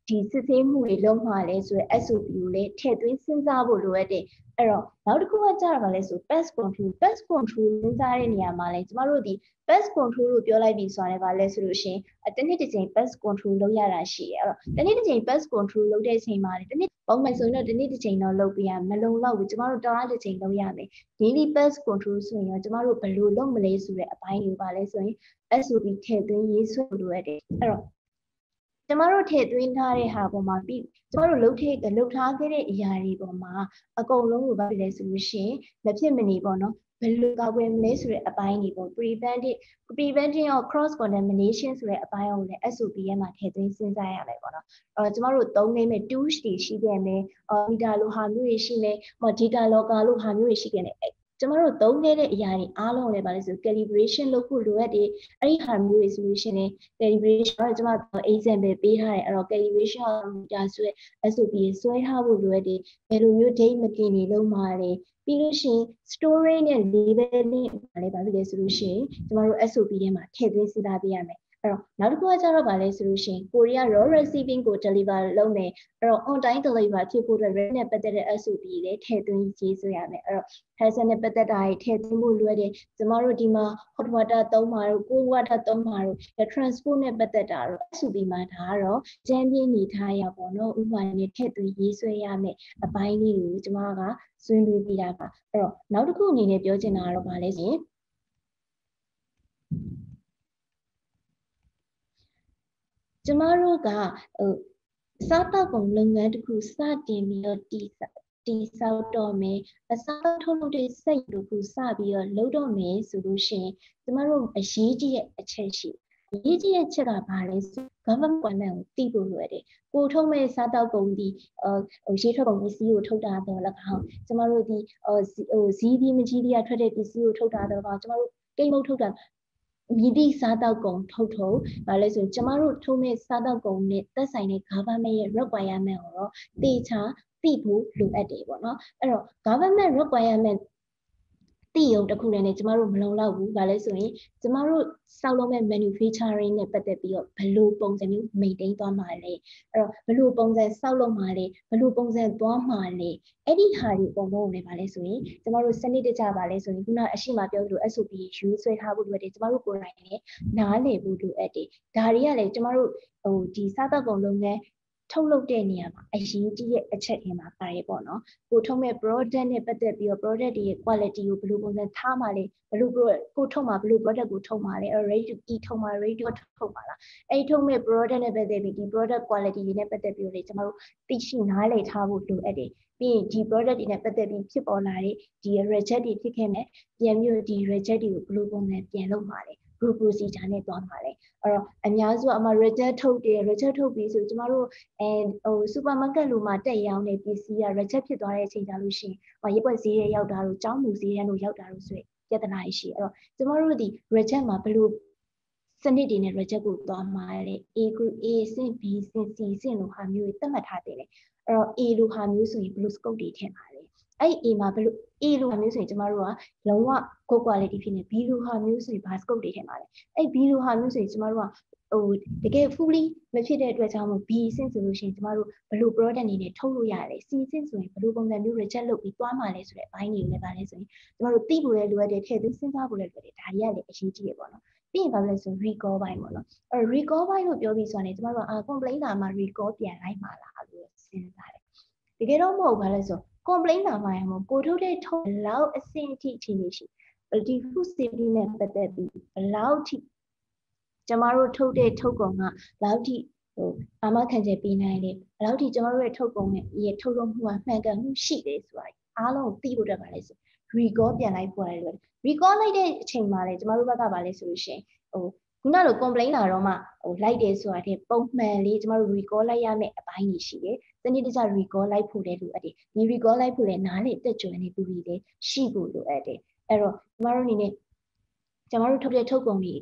[SPEAKER 1] ဒီစစ်ဆေးမှုတွေလုံးမှာလဲဆိုရယ် SOP ကိုလည်းထည့်သွင်းစဉ်းစားဖို့လိုအပ်တယ်အဲ့တော့နောက်တစ်ခုကကြာတာပါလဲဆို pest control စဉ်းစားတဲ့နေရာမှာလဲကျမတို့ဒီ pest control လို့ပြောလိုက်ပြီဆိုတာလည်းပါလဲဆိုလို့ရှိရင်တစ်နှစ်တစ်ချိန် pest control လုပ်ရတာရှိတယ်အဲ့တော့တစ်နှစ်တစ်ချိန် pest control လုပ်တဲ့အချိန်မှာလဲတစ်နှစ်ပုံမှန်ဆိုရင်တော့တစ်နှစ်တစ်ချိန်တော့လုပ်ပြရမလုံလောက်ဘူးကျမတို့တစ်လားတစ်ချိန်လုပ်ရမယ် daily pest control ဆိုရင်ကျမတို့ဘယ်လိုလုပ်မလဲဆိုတဲ့အပိုင်းတွေပါလဲဆိုရင် SOP ထည့်သွင်းရေးဆွဲလိုအပ်တယ်အဲ့တော့ကျမတို့ထည့်သွင်းထားတဲ့ဟာပေါ်မှာပြီးကျမတို့လုပ်ထားခဲ့တဲ့အရာတွေပေါ်မှာအကုန်လုံးကိုဘာဖြစ်လဲဆိုလို့ရှိရင်မဖြစ်မနေပေါ့နော်ဘယ်လိုကာကွယ်မလဲဆိုတဲ့အပိုင်းတွေပေါ့ preventing of cross contamination ဆိုတဲ့အပိုင်းကိုလည်း SOP ရဲ့မှာထည့်သွင်းစဉ်းစားရမယ်ပေါ့နော်ကျမတို့သုံးနေမဲ့ tools တွေရှိခဲ့မယ်meter လိုဟာမျိုးတွေရှိမယ် data logger လိုဟာမျိုးတွေရှိခဲ့တယ်ကျမတို့သုံးခဲ့တဲ့အရာတွေအားလုံးလည်းပါလဲဆို calibration လုပ်ဖို့လိုအပ်တယ်အဲ့ဒီဟာမျိုးတွေဆိုလို့ရှိရင် calibration တော့ကျမတို့ example ပေးထားတယ်အဲ့တော့ calibration ဒါဆို SOP ဆွဲထားဖို့လိုအပ်တယ်ဘယ်လိုမျိုး date မတင်နေလုံးမှာလဲပြီးလို့ရှိရင် storage နဲ့ labeling မှာလည်းပါပြီလေဆိုလို့ရှိရင်ကျမတို့ SOP ထဲမှာထည့်သွင်းစဉ်းစားပေးရမယ်အဲ့တော့နောက်တစ်ခုကကျတော့ဗာလဲဆိုလို့ရှိရင်ကိုရီးယား raw receiving ကို deliver လုပ်မယ်အဲ့တော့ on time deliver ဖြစ်ဖို့အတွက် ready နဲ့ပတ်သက်တဲ့ SOP လည်းထည့်သွင်းရေးဆွဲရမယ်အဲ့တော့ hazard နဲ့ပတ်သက်တာတွေထည့်သွင်းဖို့လိုတယ်ကျမတို့ဒီမှာ hot water သုံးမှာတို့ cold water သုံးမှာတို့ transport နဲ့ပတ်သက်တာတို့ SOP မှာဒါကတော့ကျန်းပြင်းနေထားရပေါ့နော်ဥပမာနဲ့ထည့်သွင်းရေးဆွဲရမယ်အပိုင်းလေးကိုကျမကဆွေးနွေးပြတာပါအဲ့တော့နောက်တစ်ခုအနေနဲ့ပြောချင်တာကတော့ဗာလဲဆိုရင်ကျမတို့ကစားတောက်ကုန်လုပ်ငန်းတစ်ခုစတင်ပြီးတော့တည်ဆောက်တော့မယ်အစားထုတ်လုပ်တဲ့စိတ်တို့ကိုစပြီးတော့လုပ်တော့မယ်ဆိုလို့ရှိရင်ကျမတို့အရေးကြီးတဲ့အချက်ရှိအရေးကြီးတဲ့ချက်ကဘာလဲဆို government ကိုသိဖို့လိုတယ်ကိုထုတ်မဲ့စားတောက်ကုန်ဒီရေးထွက်ကုန်ပစ္စည်းကိုထုတ်တာတော့လည်းကောင်းကျမတို့ဒီဇီးပြီးမကြီးတွေကထွက်တဲ့ပစ္စည်းကိုထုတ်တာတော့ကောင်းကျမတို့ကိန်းမုတ်ထုတ်တာမြည်သည့်စားတောက်ကုန်ထုတ်ဗာလဲဆိုကျမတို့ထုတ်မဲ့စားတောက်ကုန်နဲ့သက်ဆိုင်တဲ့ government ရဲ့ requirement ကိုတော့တေချာသိဖို့လိုအပ်တယ်ပေါ့နော်အဲ့တော့ government requirement သိရုံတစ်ခုတည်းနဲ့ကျမတို့မလုံလောက်ဘူးဗာလဲဆိုရင်ကျမတို့စောက်လုပ်မဲ့ manufacturing နဲ့ပတ်သက်ပြီးတော့ဘယ်လိုပုံစံမျိုး maintain သွားမှာလဲအဲ့တော့ဘယ်လိုပုံစံစောက်လုပ်မှာလဲဘယ်လိုပုံစံသွားမှာလဲအဲ့ဒီဟာတွေပုံလုံးလည်းဗာလဲဆိုရင်ကျမတို့စနစ်တကျဗာလဲဆိုရင်ခုနအရှိမပြောသလို SOP ယူဆွဲထားဖို့လိုတယ်ကျမတို့ကိုယ်တိုင်လည်းနားလည်ဖို့လိုအပ်တယ်ဒါတွေကလည်းကျမတို့ဒီစားတောက်ကုန်လုပ်ငန်းထုတ်လုပ်တဲ့နေရာမှာအရေးကြီးတဲ့အချက်တွေမှာပါတယ်ပေါ့နော်ကိုထုတ်မဲ့ product နဲ့ပတ်သက်ပြီးတော့ product တွေရဲ့ quality ကိုဘယ်လိုပုံစံထားမှာလဲဘယ်လိုကိုထုတ်မှာဘယ်လို product ကိုထုတ်မှာလဲ ready to eat ထုတ်မှာ ready to ထုတ်မှာလားအဲ့ထုတ်မဲ့ product နဲ့ပတ်သက်ပြီးဒီ product quality တွေနဲ့ပတ်သက်ပြီးတော့လေကျွန်တော်တို့သိရှိနားလည်ထားဖို့လိုအပ်တယ်ပြီးရင်ဒီ product တွေနဲ့ပတ်သက်ပြီးဖြစ်ပေါ်လာတဲ့ဒီ reject တွေဖြစ်ခဲ့မယ်ပြန်ပြီးဒီ reject တွေကိုဘယ်လိုပုံစံပြန်လုပ်မှာလဲ procedure နဲ့သွားမှာလဲအဲ့တော့အများစုအမှ reject ထုတ်တယ် reject ထုတ်ပြီးဆိုကျမတို့supermarket လိုမှာတက်ရောင်းတဲ့ပစ္စည်းက reject ဖြစ်သွားတဲ့အချိန်ကြလို့ရှိရင်ရက်ွက်ဈေးတွေရောက်တာတို့ကျောင်းမူဈေးတန်းတို့ရောက်တာတို့ဆိုပြဿနာရှိအဲ့တော့ကျမတို့ဒီ reject မှာဘယ်လိုစနစ်တွေနဲ့ reject ကိုသွားမှာလဲ A group A ဆင့် B ဆင့် C ဆင့်လိုဟာမျိုးတွေသတ်မှတ်ထားတယ်လေအဲ့တော့ A လိုဟာမျိုးဆိုရင်ဘယ်လို scope တွေထည့်မှာလဲအဲ့ A မှာဘယ်လို A လိုဟာမျိုးဆိုရင်ကျမတို့ကလုံးဝ good quality ဖြစ်နေ B လိုဟာမျိုးဆိုရင်ဘာ scope တွေထည့်မှာလဲအဲ့ B လိုဟာမျိုးဆိုရင်ကျမတို့ကတကယ် fully မဖြစ်တဲ့အတွက်ကြောင့်မို့ B ဆင့်ဆိုလို့ရှိရင်ကျမတို့ဘယ်လို product အနေနဲ့ထုတ်လို့ရလဲ C ဆင့်ဆိုရင်ဘယ်လိုပုံစံမျိုး reject လုပ်ပြီးသွားမှာလဲဆိုတဲ့အပိုင်းတွေလည်းပါလဲဆိုရင်ကျမတို့သိဖို့လည်းလိုအပ်တယ်ထည့်သွင်းစဉ်းစားဖို့လည်းလိုအပ်တယ်ဒါတွေကလည်းအရေးကြီးရပေါ့နော်ပြီးရင်ဘာလဲဆို recall ပိုင်းပေါ့နော်အဲ့ recall ပိုင်းလို့ပြောပြီးဆိုရင်ကျမတို့complaint လာမှ recall ပြန်လိုက်မှာလားလို့စဉ်းစားတယ်တကယ်တော့မဟုတ်ဘာလဲဆို complaint လာမှရမို့ကိုထုတ်တဲ့ထုတ်လောက်အဆင့်အထိအခြေအနေရှိဒီ food safety နဲ့ပတ်သက်ပြီးဘလောက်ထိကျမတို့ထုတ်တဲ့ထုတ်ကုန်ကဘလောက်ထိအာမခံချက်ပေးနိုင်လဲဘလောက်ထိကျမတို့ရဲ့ထုတ်ကုန်ရဲ့ထုတ်လုပ်မှုကမှန်ကန်မှုရှိတယ်ဆိုတာအားလုံးသိဖို့တက်ပါလဲဆို recall ပြန်လိုက်ဖို့ရတယ် recall လိုက်တဲ့အချိန်မှာလေကျမတို့ဘက်ကပါလဲဆိုလို့ရှိရင်ခုနလို complaint လာတော့မှလိုက်တယ်ဆိုတာတဲ့ပုံမှန်လေးကျမတို့ recall လိုက်ရမယ့်အပိုင်းကြီးရှိတယ်။စနစ်တကျ recall လိုက်ဖို့လည်းလိုအပ်တယ်။ဒီ recall လိုက်ဖို့လည်းနားလေတက်ကြွနေသူတွေလည်းရှိဖို့လိုအပ်တယ်။အဲ့တော့ကျမတို့အနေနဲ့ကျမတို့ထုတ်တဲ့ထုတ်ကုန်တွေ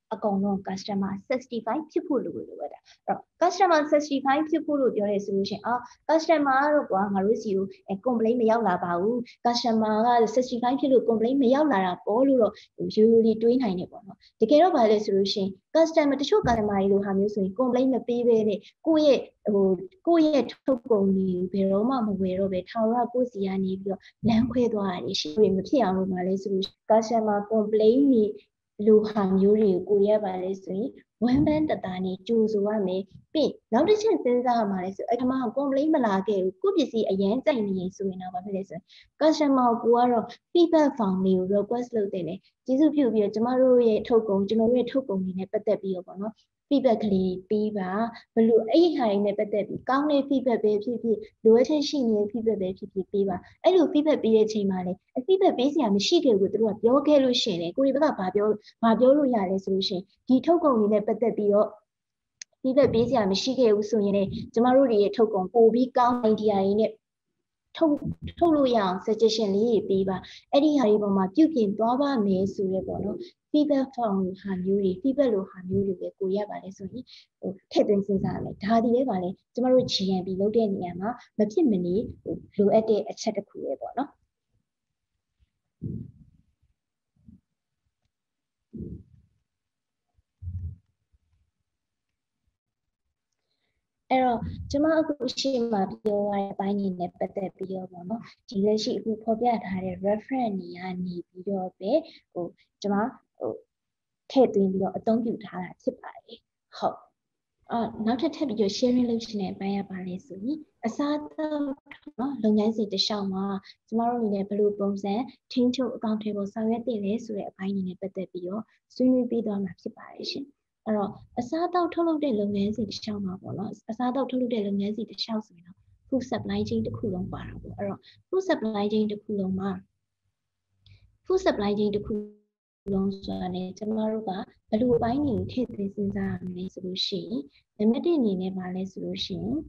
[SPEAKER 1] အကုန်လုံး customer 65ဖြစ်ဖို့လိုတယ်အဲ့တော့ customer 65ဖြစ်ဖို့လို့ပြောရဲဆိုလို့ရှိရင်customer တော့ကွာငါတို့စီကိုcomplaint မရောက်လာပါဘူး customer က65ဖြစ်လို့ complaint မရောက်လာတာပေါ့လို့တော့ရိုးရိုးလေးတွေးနိုင်တယ်ပေါ့နော်တကယ်တော့ဗာလဲဆိုလို့ရှိရင် customer တချို့ customer တွေလိုဟာမျိုးဆိုရင် complaint မပေးဘဲနဲ့ကိုယ့်ရဲ့ထုတ်ကုန်တွေဘယ်တော့မှမဝယ်တော့ပဲထာဝရကိုယ့်စီကနေပြီးတော့လမ်းခွဲသွားရတယ်ရှိတယ်မဖြစ်အောင်လို့ဗာလဲဆိုလို့ customer complaint တွေလိုဟာမျိုးတွေကိုရပါလဲဆိုရင်ဝမ်းပန်းတတာနေကြိုဆိုရမယ်ပြီးနောက်တစ်ချက်စဉ်းစားရမှာလဲဆိုအဲ့ဒီမှာ complaint မလာခဲ့ဘူးကိုပစ္စည်းအရင်ကြိုက်နေရင်ဆိုရင်တော့ဘာဖြစ်လဲဆိုရင် customer ကိုကတော့ feedback form လေးကို request လုပ်တင်တယ်ကျေးဇူးပြုပြီးတော့ကျမတို့ရဲ့ထုတ်ကုန်ကျွန်တော်တို့ရဲ့ထုတ်ကုန်တွေနဲ့ပတ်သက်ပြီးတော့ပေါ့နော် feedback ကလေးပေးပါဘလို့အဲ့ဒီဟာတွေနဲ့ပတ်သက်ပြီးကောင်းတဲ့ feedback ပဲဖြစ်ဖြစ်လိုအပ်ချက်ရှိနေတဲ့ feedback ပဲဖြစ်ဖြစ်ပေးပါအဲ့လို feedback ပေးတဲ့အချိန်မှာလေ feedback ပေးစရာမရှိခဲ့ဘူးသူတို့ကပြောခဲ့လို့ရှိရင်လေကိုရီဘက်ကဘာပြောလို့ရလဲဆိုလို့ရှိရင်ဒီထုတ်ကုန်တွေနဲ့ပတ်သက်ပြီးတော့ feedback ပေးစရာမရှိခဲ့ဘူးဆိုရင်လေကျမတို့တွေရဲ့ထုတ်ကုန်ပို့ပြီးကောင်း idea တွေနဲ့ထုတ်လို့ရအောင် suggestion လေးတွေပေးပါအဲ့ဒီဟာတွေပေါ်မှာပြုပြင်သွားပါမယ်ဆိုရဲပေါ့နော် feedback form ဟာမျိုးတွေ feedback လိုဟာမျိုးတွေပဲကိုရပါလဲဆိုရင်ထည့်သွင်းစဉ်းစားရမယ်ဒါဒီလည်းပါလေကျမတို့ GMP လုပ်တဲ့နေရာမှာမဖြစ်မနေလိုအပ်တဲ့အချက်တစ်ခုပဲပေါ့နော်အဲ့တော့ကျမအခုရှိမှပြောရတဲ့အပိုင်းနေနဲ့ပတ်သက်ပြီးတော့ပေါ့နော်ဒီလက်ရှိအခုဖော်ပြထားတဲ့ reference နေရာနေပြီးတော့ပဲကျမထည့်သွင်းပြီးတော့အသုံးပြုထားတာဖြစ်ပါတယ်ဟုတ်နောက်ထပ်ပြီးတော့ sharing လုပ်ချင်တဲ့အပိုင်းရပါလေဆိုရင်အစားအသောက်နော်လုပ်ငန်းစဉ်တစ်လျှောက်မှာကျမတို့အနေနဲ့ဘယ်လိုပုံစံထိန်းချုပ်အကောင့်ထဲပေါ်ဆောင်ရွက်တင်လဲဆိုတဲ့အပိုင်းနဲ့ပတ်သက်ပြီးတော့ဆွေးနွေးပေးသွားမှာဖြစ်ပါတယ်ရှင်အဲ့တော့အစားအသောက်ထုတ်လုပ်တဲ့လုပ်ငန်းစဉ်တစ်လျှောက်မှာပေါ့နော်အစားအသောက်ထုတ်လုပ်တဲ့လုပ်ငန်းစဉ်တစ်လျှောက်ဆိုရင်တော့ food supply chain တစ်ခုလုံးပါတာပေါ့အဲ့တော့ food supply chain တစ်ခုလုံးမှာ food supply chain တစ်ခုလုံးဆိုတာねကျမတို့ကဘယ်လိုအပိုင်းတွေကိုထည့်သွင်းစဉ်းစားရမလဲဆိုလို့ရှိရင်နံပါတ်1အနေနဲ့ပါလဲဆိုလို့ရှိရင်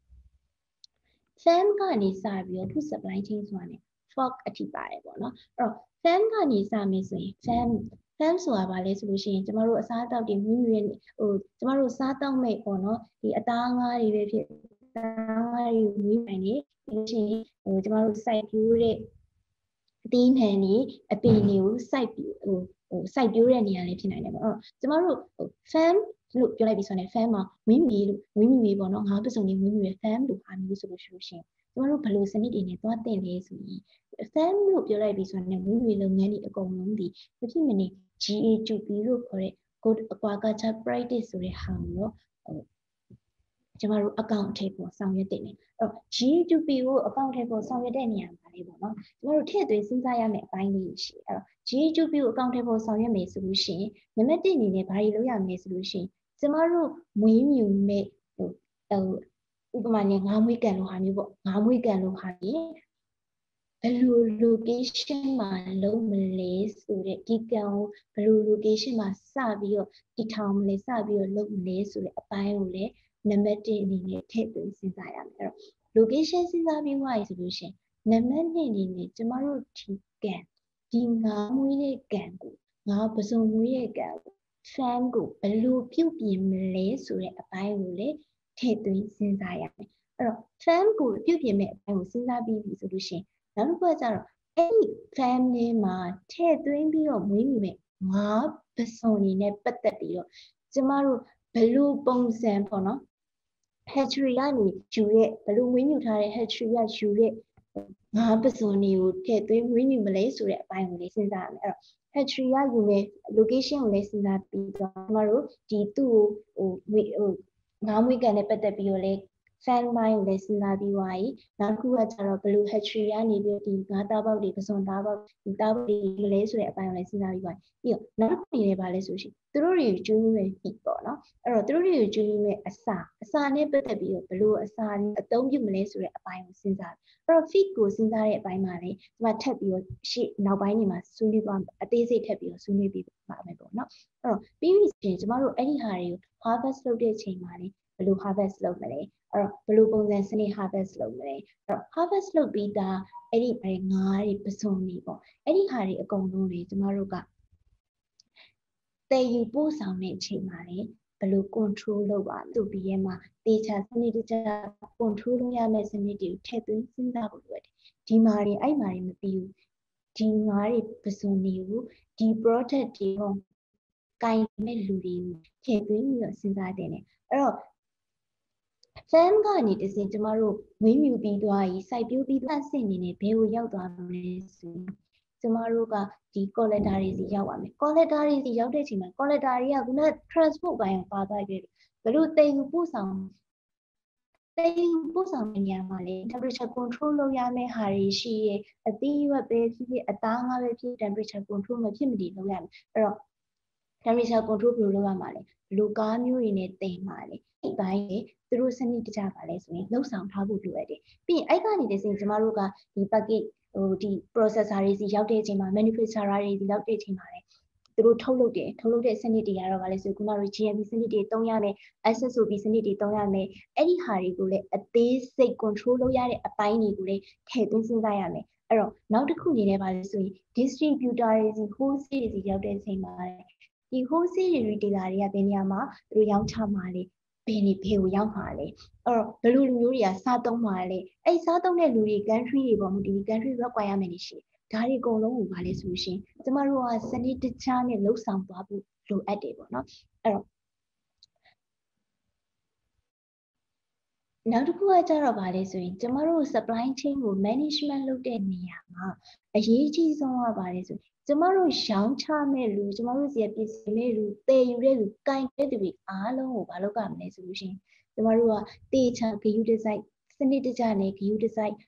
[SPEAKER 1] farm ကနေစပြီးတော့ food supply chain ဆိုတာね fork အထိပါတယ်ပေါ့နော်အဲ့တော့ farm ကနေစမယ်ဆိုရင် farm ဆိုတာပါလဲဆိုလို့ရှိရင်ကျမတို့အစားအသောက်တွေမိမိကျမတို့စားတောက်မဲ့ပေါ့နော်ဒီအသားငါးတွေပဲဖြစ်အသားငါးတွေမွေးနိုင်နေလို့ရှိရင်ကျမတို့စိုက်ပျိုးတဲ့အသီးနှံတွေအပင်တွေကိုစိုက်ပျိုးတဲ့နေရာလေးဖြစ်နိုင်တယ်ပေါ့အဲ့တော့ကျမတို့ farm လို့ပြောလိုက်ပြီးဆိုရင် farm မှာဝင်းမီပေါ့နော်ငါးပစုံတွေဝင်းမီပဲ farm လို့အားမျိုးဆိုလို့ရှိရင်ကျမတို့ဘယ်လိုစနစ်တွေနဲ့သွားတင်လဲဆိုရင် farm လို့ပြောလိုက်ပြီးဆိုရင်ဝင်းမီလုပ်ငန်းတွေအကုန်လုံးဒီမဖြစ်မနေ GAQP လို့ခေါ်တဲ့ Good Aquaculture Practice ဆိုတဲ့ဟာကိုကျမတို့အကောင့်ထဲပေါ်ဆောင်ရွက်တင်တယ်အဲ့တော့ GAQP ကိုအကောင့်ထဲပေါ်ဆောင်ရွက်တဲ့နေရာမှာလေးပေါ့နော်ကျမတို့ထည့်သွင်းစဉ်းစားရမယ့်အပိုင်းလေးရှိအဲ့တော့ GAQP ကိုအကောင့်ထဲပေါ်ဆောင်ရွက်မယ်ဆိုလို့ရှိရင်နံပါတ်1အနေနဲ့ဘာတွေလုပ်ရမလဲဆိုလို့ရှိရင်ကျမတို့မွေးမြူမဲ့ဥပမာနဲ့ငါးမွေးကန်လိုဟာမျိုးပေါ့ငါးမွေးကန်လိုဟာကြီးဘယ်လို location မှာလုပ်မလဲဆိုတဲ့ဒီကံကိုဘယ်လို location မှာစပြီးတော့တည်ထောင်မလဲစပြီးတော့လုပ်မလဲဆိုတဲ့အပိုင်းကိုလည်းနံပါတ်1အနေနဲ့ထည့်သွင်းစဉ်းစားရမယ်အဲ့တော့ location စဉ်းစားပြီးွားရဆိုလို့ရှိရင်နံပါတ်2အနေနဲ့ကျမတို့ဒီငါးမွေးတဲ့ကံကိုငါးပစုံမွေးတဲ့ကံကို fan ကိုဘယ်လိုပြုပြင်မလဲဆိုတဲ့အပိုင်းကိုလည်းထည့်သွင်းစဉ်းစားရမယ်အဲ့တော့ fan ကိုပြုပြင်မဲ့အပိုင်းကိုစဉ်းစားပြီးပြီဆိုလို့ရှိရင်နောက်တစ်ခုကကျတော့အဲ့ဒီ fan ထဲမှာထည့်သွင်းပြီးတော့မွေးမြူမဲ့ငါးပစုံတွေနဲ့ပတ်သက်ပြီးတော့ကျမတို့ဘယ်လိုပုံစံပေါ့နော် hatchery ကနေယူတဲ့ဘယ်လိုမွေးမြူထားတဲ့ hatchery ကယူတဲ့ငါးပစုံတွေကိုထည့်သွင်းမွေးမြူမလဲဆိုတဲ့အပိုင်းကိုလေးစဉ်းစားရမယ်အဲ့တော့ hatchery ကယူမဲ့ location ကိုလည်းစဉ်းစားပြီးတော့ကျမတို့ဒီသူ့ကိုငါးမွေးကန်နဲ့ပတ်သက်ပြီးတော့လည်း fan ပိုင်းကိုလည်းစဉ်းစားပြီးသွားပြီနောက်တစ်ခုကကျတော့ဘယ်လို hatchery ကနေပြီးဒီငါးသားပေါက်တွေပစုံသားပေါက်ဒီသားပေါက်တွေမလဲဆိုတဲ့အပိုင်းကိုလည်းစဉ်းစားပြီးသွားပြီပြီးတော့နောက်တစ်ခုနေလည်းပါလဲဆိုရှင်သူတို့တွေကိုကျွေးမဲ့ feed ပေါ့နော်အဲ့တော့သူတို့တွေကိုကျွေးမဲ့အစာနဲ့ပတ်သက်ပြီးတော့ဘယ်လိုအစာတွေအသုံးပြုမလဲဆိုတဲ့အပိုင်းကိုစဉ်းစားအဲ့တော့ feed ကိုစဉ်းစားတဲ့အပိုင်းမှာလည်းဒီမှာထပ်ပြီးတော့ရှေ့နောက်ပိုင်းတွေမှာဆွေးနွေးသွားအသေးစိတ်ထပ်ပြီးတော့ဆွေးနွေးပြီးပါမယ်ပေါ့နော်အဲ့တော့ပြီးပြီဆိုရင်ကျမတို့အဲ့ဒီဟာတွေကို harvest လုပ်တဲ့အချိန်မှာလည်းဘယ်လို harvest လုပ်မလဲအဲ့တော့ဘယ်လိုပုံစံစနစ် harvest လုပ်မလဲအဲ့တော့ harvest လုပ်ပြီးသားအဲ့ဒီငါးတွေပစုံတွေပေါ့အဲ့ဒီဟာတွေအကုန်လုံးတွေကျမတို့ကတแต่อยู่ပို့ဆောင်တဲ့အချိန်မှာလေဘယ်လို control လုပ်ပါဆိုပြီးရဲမှာတေချာစနစ်တကျ control လုပ်ရမယ့်စနစ်တွေကိုထည့်သွင်းစဉ်းစားဖို့လိုတယ်ဒီမှာတွေအဲ့မှာတွေမပြီးဘူးဒီငါးတွေပစုံတွေကိုဒီ product တွေကိုင်မဲ့လူတွေကိုထည့်သွင်းပြီးတော့စဉ်းစားတယ်ねအဲ့တော့fan ကနေတစင်ကျမတို့ဝင်းမြူပြီးသွားပြီစိုက်ပျိုးပြီးသားအဆင့်နေနဲ့ဘယ်ကိုရောက်သွားမလဲဆိုကျမတို့ကဒီ collector တွေစီရောက်ပါမယ် collector တွေစီရောက်တဲ့အချိန်မှာ collector တွေကခုန transport ဘိုင်းကိုပါသွားပြီဘယ်လိုတည်ယူပို့ဆောင်တဲ့နေရာမှာလေ temperature control လုပ်ရမယ့်ဟာတွေရှိရဲ့အသီးရွက်ပဲဖြစ်ဖြစ်အသားငါးပဲဖြစ် temperature control မဖြစ်မတည်လုပ်ရမယ်အဲ့တော့ temperature control ဘယ်လိုလုပ်ရမှာလဲဘယ်လိုကားမျိုးတွေနဲ့တင်မှာလဲဒီဘိုင်းလေသူတို့စနစ်တကျပါလဲဆိုရင်လှုပ်ဆောင်ထားဖို့လိုရတယ်ပြီးရင်အဲ့ကနေတစင်ကျမတို့ကဒီ package ဒီ processor တွေစီရောက်တဲ့အချိန်မှာ manufacturer တွေစီရောက်တဲ့အချိန်မှာလေသူတို့ထုတ်လုပ်တဲ့စနစ်တွေကတော့ဗာလဲဆိုခုနက GMP စနစ်တွေတုံးရမယ် SSOP စနစ်တွေတုံးရမယ်အဲ့ဒီဟာတွေကိုလည်းအသေးစိတ် control လုပ်ရတဲ့အပိုင်းတွေကိုလည်းထည့်သွင်းစဉ်းစားရမယ်အဲ့တော့နောက်တစ်ခုအနေနဲ့ဗာလဲဆိုရင် distributor တွေစီ wholesale တွေစီရောက်တဲ့အချိန်မှာဒီ wholesale တွေ retailer တွေကဘယ်နေရာမှာသူတို့ရောင်းချမှာလဲဘယ်ကိုရောက်မှာလဲအဲ့တော့ဘယ်လိုလူမျိုးတွေကစားသုံးမှာလဲအဲ့စားသုံးတဲ့လူတွေ country တွေပေါ့ဒီ country requirement တွေရှိဒါတွေအကုန်လုံးကိုဗာလဲဆိုရှင်ကျမတို့ကစနစ်တကျနဲ့လှုပ်ဆောင်သွားဖို့လိုအပ်တယ်ပေါ့နော်အဲ့တော့နောက်တစ်ခုကကြတော့ဗာလဲဆိုရင်ကျမတို့ supply chain ကို management လုပ်တဲ့နေရာမှာအရေးကြီးဆုံးကဗာလဲဆိုကျမတို့ရောင်းချမဲ့လူကျမတို့စီပစ္စည်းမဲ့လူတည်ယူတဲ့လူကင်တဲ့သူတွေအားလုံးကိုဗာလုပ်ရမလဲဆိုလို့ရှင်ကျမတို့ကတေချာဂရုတစိုက်စနစ်တကျနဲ့ဂရုစိုက်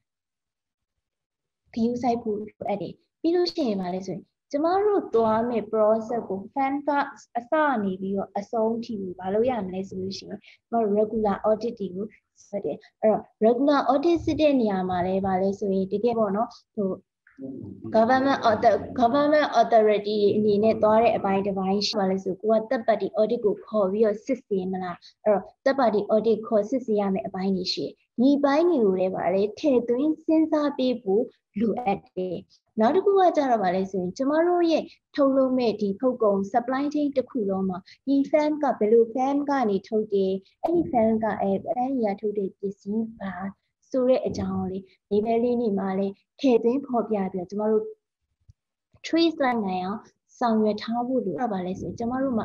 [SPEAKER 1] ဖို့လိုအပ်တယ်ပြီးလို့ရှိရင်ဗာလဲဆိုရင်ကျမတို့သွားမဲ့ process ကို fan ကအစနေပြီးတော့အဆုံးထိကိုဘာလို့ရမလဲဆိုလို့ရှိရင်ကျမတို့ regular audit တွေကိုစစ်တယ်အဲ့တော့ regular audit စစ်တဲ့နေရာမှာလည်းဗာလဲဆိုရင်တကယ်ပေါ့နော်ဟို government authority အနေနဲ့သွားတဲ့အပိုင်းတစ်ပိုင်းရှိပါလဲဆိုကိုက third party audit ကိုခေါ်ပြီးတော့စစ်ဆေးမလားအဲ့တော့ third party audit ခေါ်စစ်ဆေးရမယ့်အပိုင်းတွေရှိဒီပိုင်းတွေကိုလည်းဗာလဲထည့်သွင်းစဉ်းစားပေးဖို့လိုအပ်တယ်နောက်တစ်ခုကကြတော့ဗာလဲဆိုရင်ကျမတို့ရဲ့ထုတ်လုပ်မဲ့ဒီထုတ်ကုန် supply chain တစ်ခုလုံးမှာဒီ fan ကဘယ်လို fan ကနေထုတ်တယ်အဲ့ဒီ fan ကfan ရထုတ်တဲ့ပစ္စည်းပါဆိုတဲ့အကြောင်းလေး label လေးနေမှာလဲထည့်သွင်းဖော်ပြပြီးတော့ကျမတို့ trace လိုက်နိုင်အောင်ဆောင်ရွက်ထားဖို့လိုတော့ဗာလဲဆိုရင်ကျမတို့မှာ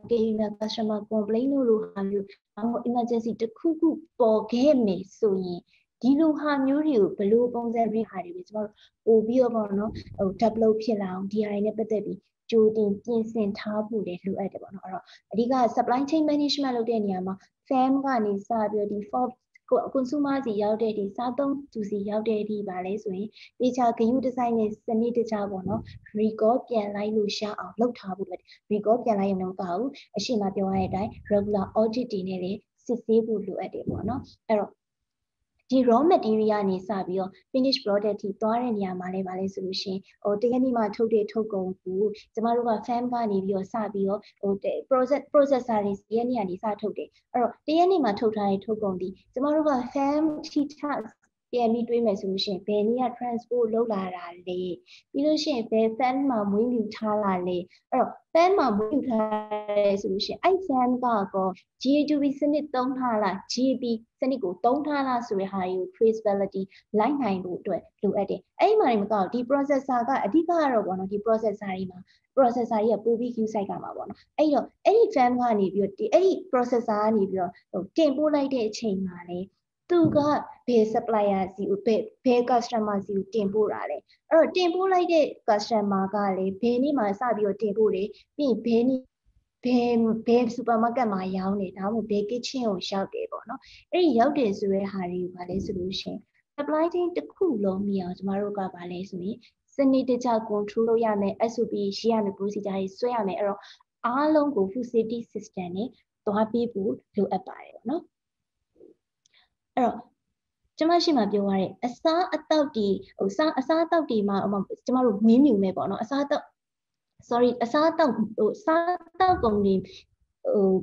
[SPEAKER 1] customer complaint လို့ဟာမျိုး emergency တစ်ခုခုပေါ်ခဲ့မယ်ဆိုရင်ဒီလိုဟာမျိုးတွေကိုဘယ်လိုပုံစံတွေဟာတွေပဲကျမတို့ပို့ပြီးတော့ပေါ့နော်ဟို develop ဖြစ်လာအောင်ဒီဟာတွေနဲ့ပတ်သက်ပြီးကြိုတင်ပြင်ဆင်ထားဖို့လည်းလိုအပ်တယ်ပေါ့နော်အဲ့တော့အဓိက supply chain management လုပ်တဲ့နေရာမှာ FAM ကနေစပြီးတော့ဒီ consumer စီရောက်တဲ့ဒီစားသုံးသူစီရောက်တဲ့ဒီပါလဲဆိုရင်တေချာဂရုတစိုက်နဲ့စနစ်တကျပေါ့နော် record ပြန်လိုက်လို့ရအောင်လုပ်ထားဖို့လိုတယ် record ပြန်လိုက်ရင်တော့မကောက်ဘူးအရှိမပြောရတဲ့အတိုင်း regular audit တွေနဲ့လည်းစစ်ဆေးဖို့လိုအပ်တယ်ပေါ့နော်အဲ့တော့ဒီ raw material ကနေစပြီးတော့ finish product ထိသွားတဲ့နေရာမှာလည်းဗာလဲဆိုလို့ရှင်ဟိုတကယ်နေ့မှာထုတ်တဲ့ထုတ်ကုန်ကိုကျမတို့က fan ကနေပြီးတော့စပြီးတော့ဟို processor တွေစီရဲ့နေရာနေစထုတ်တယ်အဲ့တော့တရက်နေ့မှာထုတ်ထားတဲ့ထုတ်ကုန်ဒီကျမတို့က fan ထိထပြန်ပြီးတွေးမယ်ဆိုလို့ရှိရင်ဘယ်နည်းက transport လုပ်လာတာလဲပြီးလို့ရှိရင်ဘယ် fan မှာမွေးမြူထားလာလဲအဲ့တော့ fan မှာမွေးမြူထားတယ်ဆိုလို့ရှိရင်အဲ့ fan ကော GATB စနစ်သုံးထားလား GAP စနစ်ကိုသုံးထားလားဆိုတဲ့ဟာတွေကို traceability လိုက်နိုင်ဖို့အတွက်လိုအပ်တယ်အဲ့ဒီမှာမကောဒီ processor ကအဓိကကတော့ပေါ့နော်ဒီ processor တွေမှာ processor ကြီးကပို့ပြီး queue site ကမှာပေါ့နော်အဲ့တော့အဲ့ဒီ fan ကနေပြီးတော့အဲ့ဒီ processor ကနေပြီးတော့ဟိုတင်ပို့လိုက်တဲ့အချိန်မှာလေသူကဘယ် supplier စီကိုဘယ် customer စီကိုတင်ပို့တာလဲအဲ့တော့တင်ပို့လိုက်တဲ့ customer ကလေဘယ်နေ့မှစပြီးတော့တင်ပို့တယ်ပြီးဘယ်နေ့စူပါမားကတ်မှာရောင်းနေဒါမှမဟုတ်ဘယ် kitchen ကိုရောက်တယ်ပေါ့နော်အဲ့ဒီရောက်တယ်ဆိုတဲ့ဟာတွေကိုဗာလဲဆိုလို့ရှိရင် supply chain တစ်ခုလုံးမြင်အောင်ကျမတို့ကဗာလဲဆိုရင်စနစ်တကျ control လုပ်ရမယ် SOP ရှိရမယ် procedure တွေဆွဲရမယ်အဲ့တော့အားလုံးကို food safety system နဲ့သွားပေးဖို့လိုအပ်ပါတယ်ပေါ့နော်အဲ့တော့ကျမရှိမှပြောရတဲ့အစားအသောက်တွေဟိုအစားအသောက်တွေမှာကျမတို့ဝင်းမြူမဲ့ပေါ့နော်အစားအသောက် sorry အစားအသောက်ဟိုစားတောက်ကုန်တွေဟို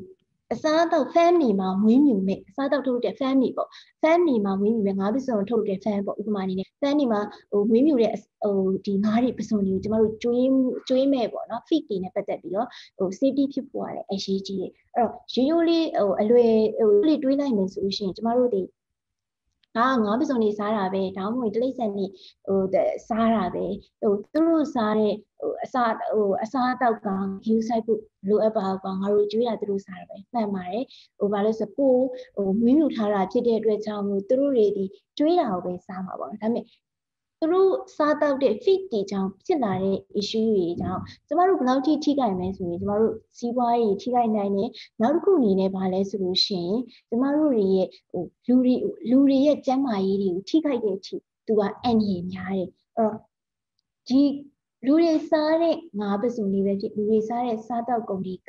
[SPEAKER 1] အစားအသောက် family မှာမွေးမြူမဲ့အစားအသောက်ထုတ်တဲ့ family ပေါ့ family မှာမွေးမြူမဲ့ငါးပစုံထုတ်တဲ့ fan ပေါ့ဥပမာအနေနဲ့ family မှာမွေးမြူတဲ့ဒီငါးတွေပစုံတွေကိုကျမတို့ကျွေးမဲ့ပေါ့နော် feed တွေနဲ့ပတ်သက်ပြီးတော့safety ဖြစ်ဖို့ရတယ်အရေးကြီးတယ်အဲ့တော့ရိုးရိုးလေးအလွယ်လေးတွေးလိုက်မယ်ဆိုရှင်ကျမတို့ဒီငါးပစုံနေစားတာပဲဒါမှမဟုတ်တိရစ္ဆာန်နေစားတာပဲသူတို့စားတဲ့အစားအသောက်ကယူဆိုင်ဖို့လိုအပ်ပါကွာငါတို့ကျွေးတာသူတို့စားတာပဲမှန်ပါတယ်ဘာလို့ဆိုကိုမွေးမြူထားတာဖြစ်တဲ့အတွက်ကြောင့်သူတို့တွေဒီကျွေးတာကိုပဲစားမှာပေါ့နော်ဒါပေမဲ့သူတို့စားတော့တဲ့ feed တွေကြောင့်ဖြစ်လာတဲ့ issue တွေကြောင့်ကျမတို့ဘယ်လောက်ထိထိခိုက်မလဲဆိုရင်ကျမတို့စီးပွားရေးထိခိုက်နိုင်တယ်နောက်တစ်ခုအနေနဲ့ဗာလဲဆိုလို့ရှိရင်ကျမတို့တွေရဲ့လူတွေရဲ့ကျန်းမာရေးတွေကိုထိခိုက်တဲ့အထိသူကအန္တရာယ်များတယ်အဲ့တော့ဒီလူတွေစားတဲ့ငါးပစုံတွေပဲဖြစ်လူတွေစားတဲ့စားတောက်ကုန်တွေက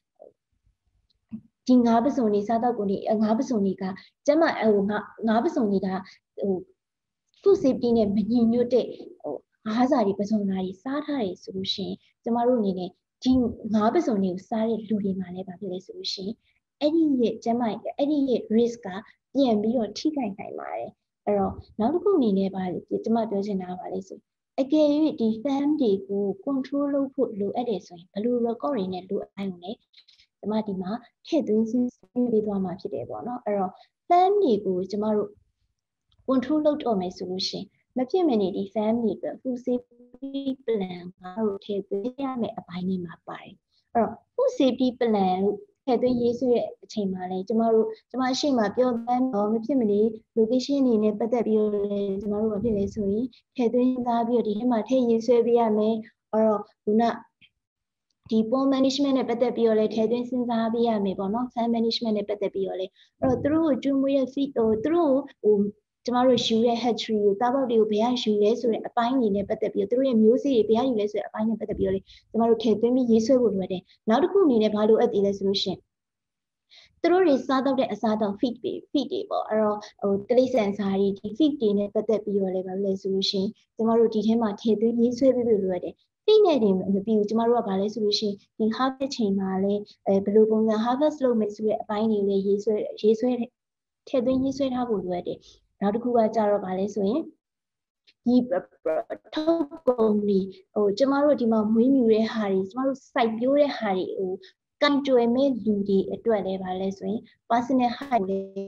[SPEAKER 1] ဒီငါးပစုံတွေစားတောက်ကုန်တွေငါးပစုံတွေကကျန်းမာငါးပစုံတွေကfood safety နဲ့မညီညွတ်တဲ့ငါးစာတွေပစုံစာတွေစားထားတယ်ဆိုလို့ရှိရင်ကျမတို့အနေနဲ့ဒီငါးပစုံတွေကိုစားတဲ့လူတွေမှာလည်းဘာဖြစ်လဲဆိုလို့ရှိရင်အဲ့ဒီရဲ့ကျန်းမာရေးအဲ့ဒီရဲ့ risk ကပြန်ပြီးတော့ထိခိုက်နိုင်ပါတယ်အဲ့တော့နောက်တစ်ခုအနေနဲ့ပါကျမပြောချင်တာကပါလေဆိုအကယ်၍ဒီ fan တွေကို control လုပ်ဖို့လိုအပ်တယ်ဆိုရင်ဘယ်လို record တွေနဲ့လိုအပ်နိုင်လဲကျမဒီမှာထည့်သွင်းစဉ်းစားပေးသွားမှာဖြစ်တယ်ပေါ့နော်အဲ့တော့ fan တွေကိုကျမတို့ control လုပ်တော့မယ်ဆိုလို့ရှိရင်မဖြစ်မနေဒီ family အတွက် food safety plan ငါတို့ထည့်သွင်းရမယ့်အပိုင်းတွေမှာပါတယ်အဲ့တော့ food safety plan လို့ထည့်သွင်းရေးဆွဲတဲ့အချိန်မှာလည်းကျမရှိမှပြောတော့မဖြစ်မနေ location အနေနဲ့ပတ်သက်ပြီးတော့လည်းကျမတို့မဖြစ်လဲဆိုရင်ထည့်သွင်းသားပြီးတော့ဒီထဲမှာထည့်ရေးဆွဲပေးရမယ်အဲ့တော့ခုနဒီ pool management နဲ့ပတ်သက်ပြီးတော့လည်းထည့်သွင်းစဉ်းစားပေးရမယ်ပေါ့နော် fan management နဲ့ပတ်သက်ပြီးတော့လည်းအဲ့တော့သူတို့ကိုကျွေးမွေးတဲ့ feed သူတို့ကိုကျမတို့ယူတဲ့ hatchery ကိုတားပေါက်တွေကိုဘယ်ကယူလဲဆိုတဲ့အပိုင်းတွေနဲ့ပတ်သက်ပြီးတော့သူတို့ရဲ့မျိုးစေ့တွေဘယ်ကယူလဲဆိုတဲ့အပိုင်းနဲ့ပတ်သက်ပြီးတော့လေကျမတို့ထည့်သွင်းပြီးရေးဆွဲဖို့လိုတယ်နောက်တစ်ခုအနေနဲ့ဘာလို့အပ်သေးလဲဆိုလို့ရှိရင်သူတို့တွေစားတော့တဲ့အစားတော့ feed တွေပေါ့အဲ့တော့တိရစ္ဆာန်စာတွေဒီ feed တွေနဲ့ပတ်သက်ပြီးတော့လည်းဘာလို့လဲဆိုလို့ရှိရင်ကျမတို့ဒီထဲမှာထည့်သွင်းရေးဆွဲပေးလို့လိုတယ်feed နဲ့တွေမပြီးဘူးကျမတို့ကဘာလဲဆိုလို့ရှိရင်ဒီ harvest ချိန်မှာလည်းဘယ်လိုပုံစံ harvest လုပ်မယ်ဆိုတဲ့အပိုင်းတွေလည်းရေးဆွဲထည့်သွင်းရေးဆွဲထားဖို့လိုတယ်နောက်တစ်ခုကကြတော့ဗာလဲဆိုရင်ဒီထုတ်ကုန်တွေကျမတို့ဒီမှာမွေးမြူတဲ့ဟာတွေကျမတို့စိုက်ပျိုးတဲ့ဟာတွေကိုကန်တွယ်မဲ့လူတွေအတွက်လည်းဗာလဲဆိုရင် personal hygiene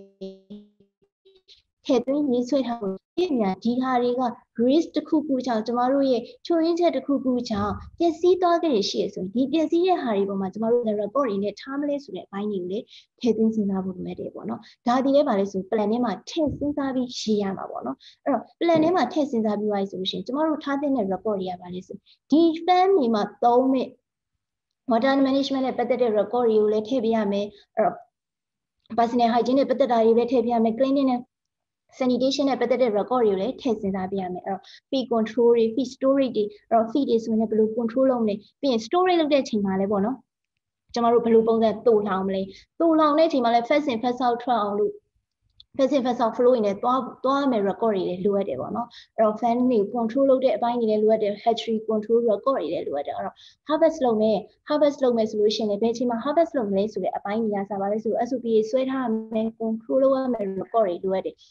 [SPEAKER 1] ထည့်သွင်းရေးဆွဲထားဖို့ဒီဟာတွေက risk တစ်ခုခုကြောင့်ကျမတို့ရဲ့ချိုးရင်းချက်တစ်ခုခုကြောင့်ပျက်စီးသွားခဲ့ရရှိရဆိုရင်ဒီပျက်စီးတဲ့ဟာတွေပေါ်မှာကျမတို့ report တွေနဲ့ထားမလဲဆိုတဲ့အပိုင်းတွေကိုလည်းထည့်သွင်းစဉ်းစားဖို့လိုတယ်ပေါ့နော်ဒါဒီလည်းပါလဲဆို plan ထဲမှာထည့်စဉ်းစားပြီးရေးရမှာပေါ့နော်အဲ့တော့ plan ထဲမှာထည့်စဉ်းစားပြီးသွားပြီဆိုလို့ရှိရင်ကျမတို့ထားတဲ့ report တွေကပါလဲဆိုဒီ fan တွေမှာသုံးမဲ့ water management နဲ့ပတ်သက်တဲ့ record တွေကိုလည်းထည့်ပေးရမယ်အဲ့တော့ personal hygiene နဲ့ပတ်သက်တာတွေလည်းထည့်ပေးရမယ် cleaning နဲ့sanitation နဲ့ပတ်သက်တဲ့ record တွေကိုလည်းထည့်စဉ်းစားပေးရမယ်အဲ့တော့ feed control တွေ feed storage တွေအဲ့တော့ feed တွေဆိုရင်ဘယ်လို control လုပ်မလဲပြီးရင် storage လုပ်တဲ့အချိန်မှာလည်းပေါ့နော်ကျမတို့ဘယ်လိုပုံစံတူလောင်မလဲတူလောင်တဲ့အချိန်မှာလည်း first in first out ထွက်အောင်လို့ first in first out flow တွေနဲ့သွားမယ် record တွေလည်းလိုအပ်တယ်ပေါ့နော်အဲ့တော့ fan တွေ control လုပ်တဲ့အပိုင်းတွေလည်းလိုအပ်တယ် hatchery control record တွေလည်းလိုအပ်တယ်အဲ့တော့ harvest လုပ်မယ်ဆိုလို့ရှိရင်လည်းဘယ်အချိန်မှာ harvest လုပ်မလဲဆိုတဲ့အပိုင်းကြီးကစားပါလဲဆို SOP တွေဆွဲထားမယ် control လုပ်ရမယ် record တွေလိုအပ်တယ်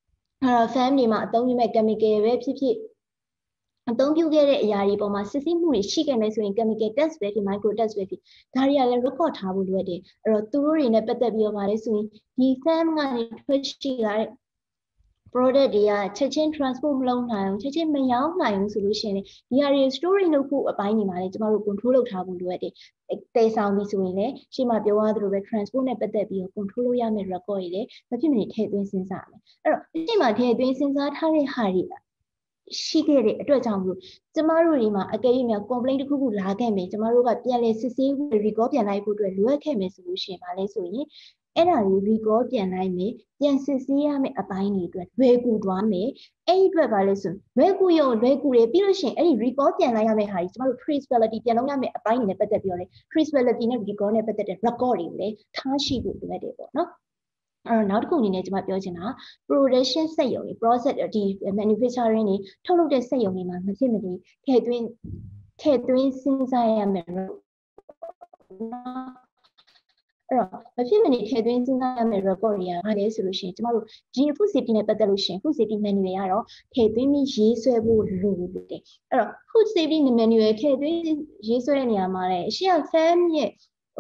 [SPEAKER 1] fan တွေမှာအသုံးပြုမဲ့ chemical ပဲဖြစ်ဖြစ်အသုံးပြုခဲ့တဲ့အရာတွေပေါ်မှာစစ်ဆေးမှုတွေရှိခဲ့မယ်ဆိုရင် chemical test ပဲဖြစ် micro test ပဲဖြစ်ဒါတွေကလည်း record ထားဖို့လိုအပ်တယ်အဲ့တော့သူတို့တွေနဲ့ပတ်သက်ပြီးတော့ဗာလဲဆိုရင်ဒီ fan ကနေထွက်ရှိလာတဲ့ product တွေကချက်ချင်း transport မလုပ်နိုင်အောင်ချက်ချင်းမရောင်းနိုင်ဘူးဆိုလို့ရှိရင်ဒီဟာတွေ storage လုပ်ဖို့အပိုင်းတွေမှာလည်းကျမတို့ control လုပ်ထားဖို့လိုအပ်တယ်တည်ဆောင်ပြီးဆိုရင်လည်းရှေ့မှာပြောရသလိုပဲ transport နဲ့ပတ်သက်ပြီးတော့ control လုပ်ရမယ့် record တွေလည်းမဖြစ်မနေထည့်သွင်းစဉ်းစားရမယ်အဲ့တော့ရှေ့မှာထည့်သွင်းစဉ်းစားထားတဲ့ဟာတွေရှိခဲ့တဲ့အတွက်ကြောင့်မလို့ကျမတို့ဒီမှာအကယ်၍များ complaint တစ်ခုခုလာခဲ့မယ်ကျမတို့ကပြန်လဲစစ်ဆေးဖို့ record ပြန်လိုက်ဖို့အတွက်လိုအပ်ခဲ့မယ်ဆိုလို့ရှိရင်ဗာလဲဆိုရင်အဲ့ဒါကြီး record ပြန်လိုက်မယ်ပြန်စစ်ဆေးရမယ့်အပိုင်းတွေအတွက်လွယ်ကူသွားမယ်အဲ့ဒီအတွက်ဗာလဲဆိုလွယ်ကူတယ်ပြီးလို့ရှိရင်အဲ့ဒီ record ပြန်လိုက်ရမယ့်ဟာကြီးကျမတို့ traceability ပြန်လုပ်ရမယ့်အပိုင်းတွေနဲ့ပတ်သက်ပြီးတော့လေ traceability နဲ့ record နဲ့ပတ်သက်တဲ့ record တွေကိုလည်းထားရှိဖို့လိုအပ်တယ်ပေါ့နော်အဲ့တော့နောက်တစ်ခုအနေနဲ့ကျွန်မပြောချင်တာ production စက်ရုံတွေ process ဒီ manufacturing တွေထုတ်လုပ်တဲ့စက်ရုံတွေမှာမဖြစ်မနေထည့်သွင်းစဉ်းစားရမယ်မဖြစ်မနေထည့်သွင်းစဉ်းစားရမယ့် record တွေကဘာလဲဆိုလို့ရှိရင်ကျမတို့ဒီ food safety နဲ့ပတ်သက်လို့ရှိရင် food safety manual ကတော့ထည့်သွင်းပြီးရေးဆွဲဖို့လိုတယ်အဲ့တော့ food safety manual ထည့်သွင်းရေးဆွဲတဲ့နေရာမှာလည်းအရှိအ firm ရဲ့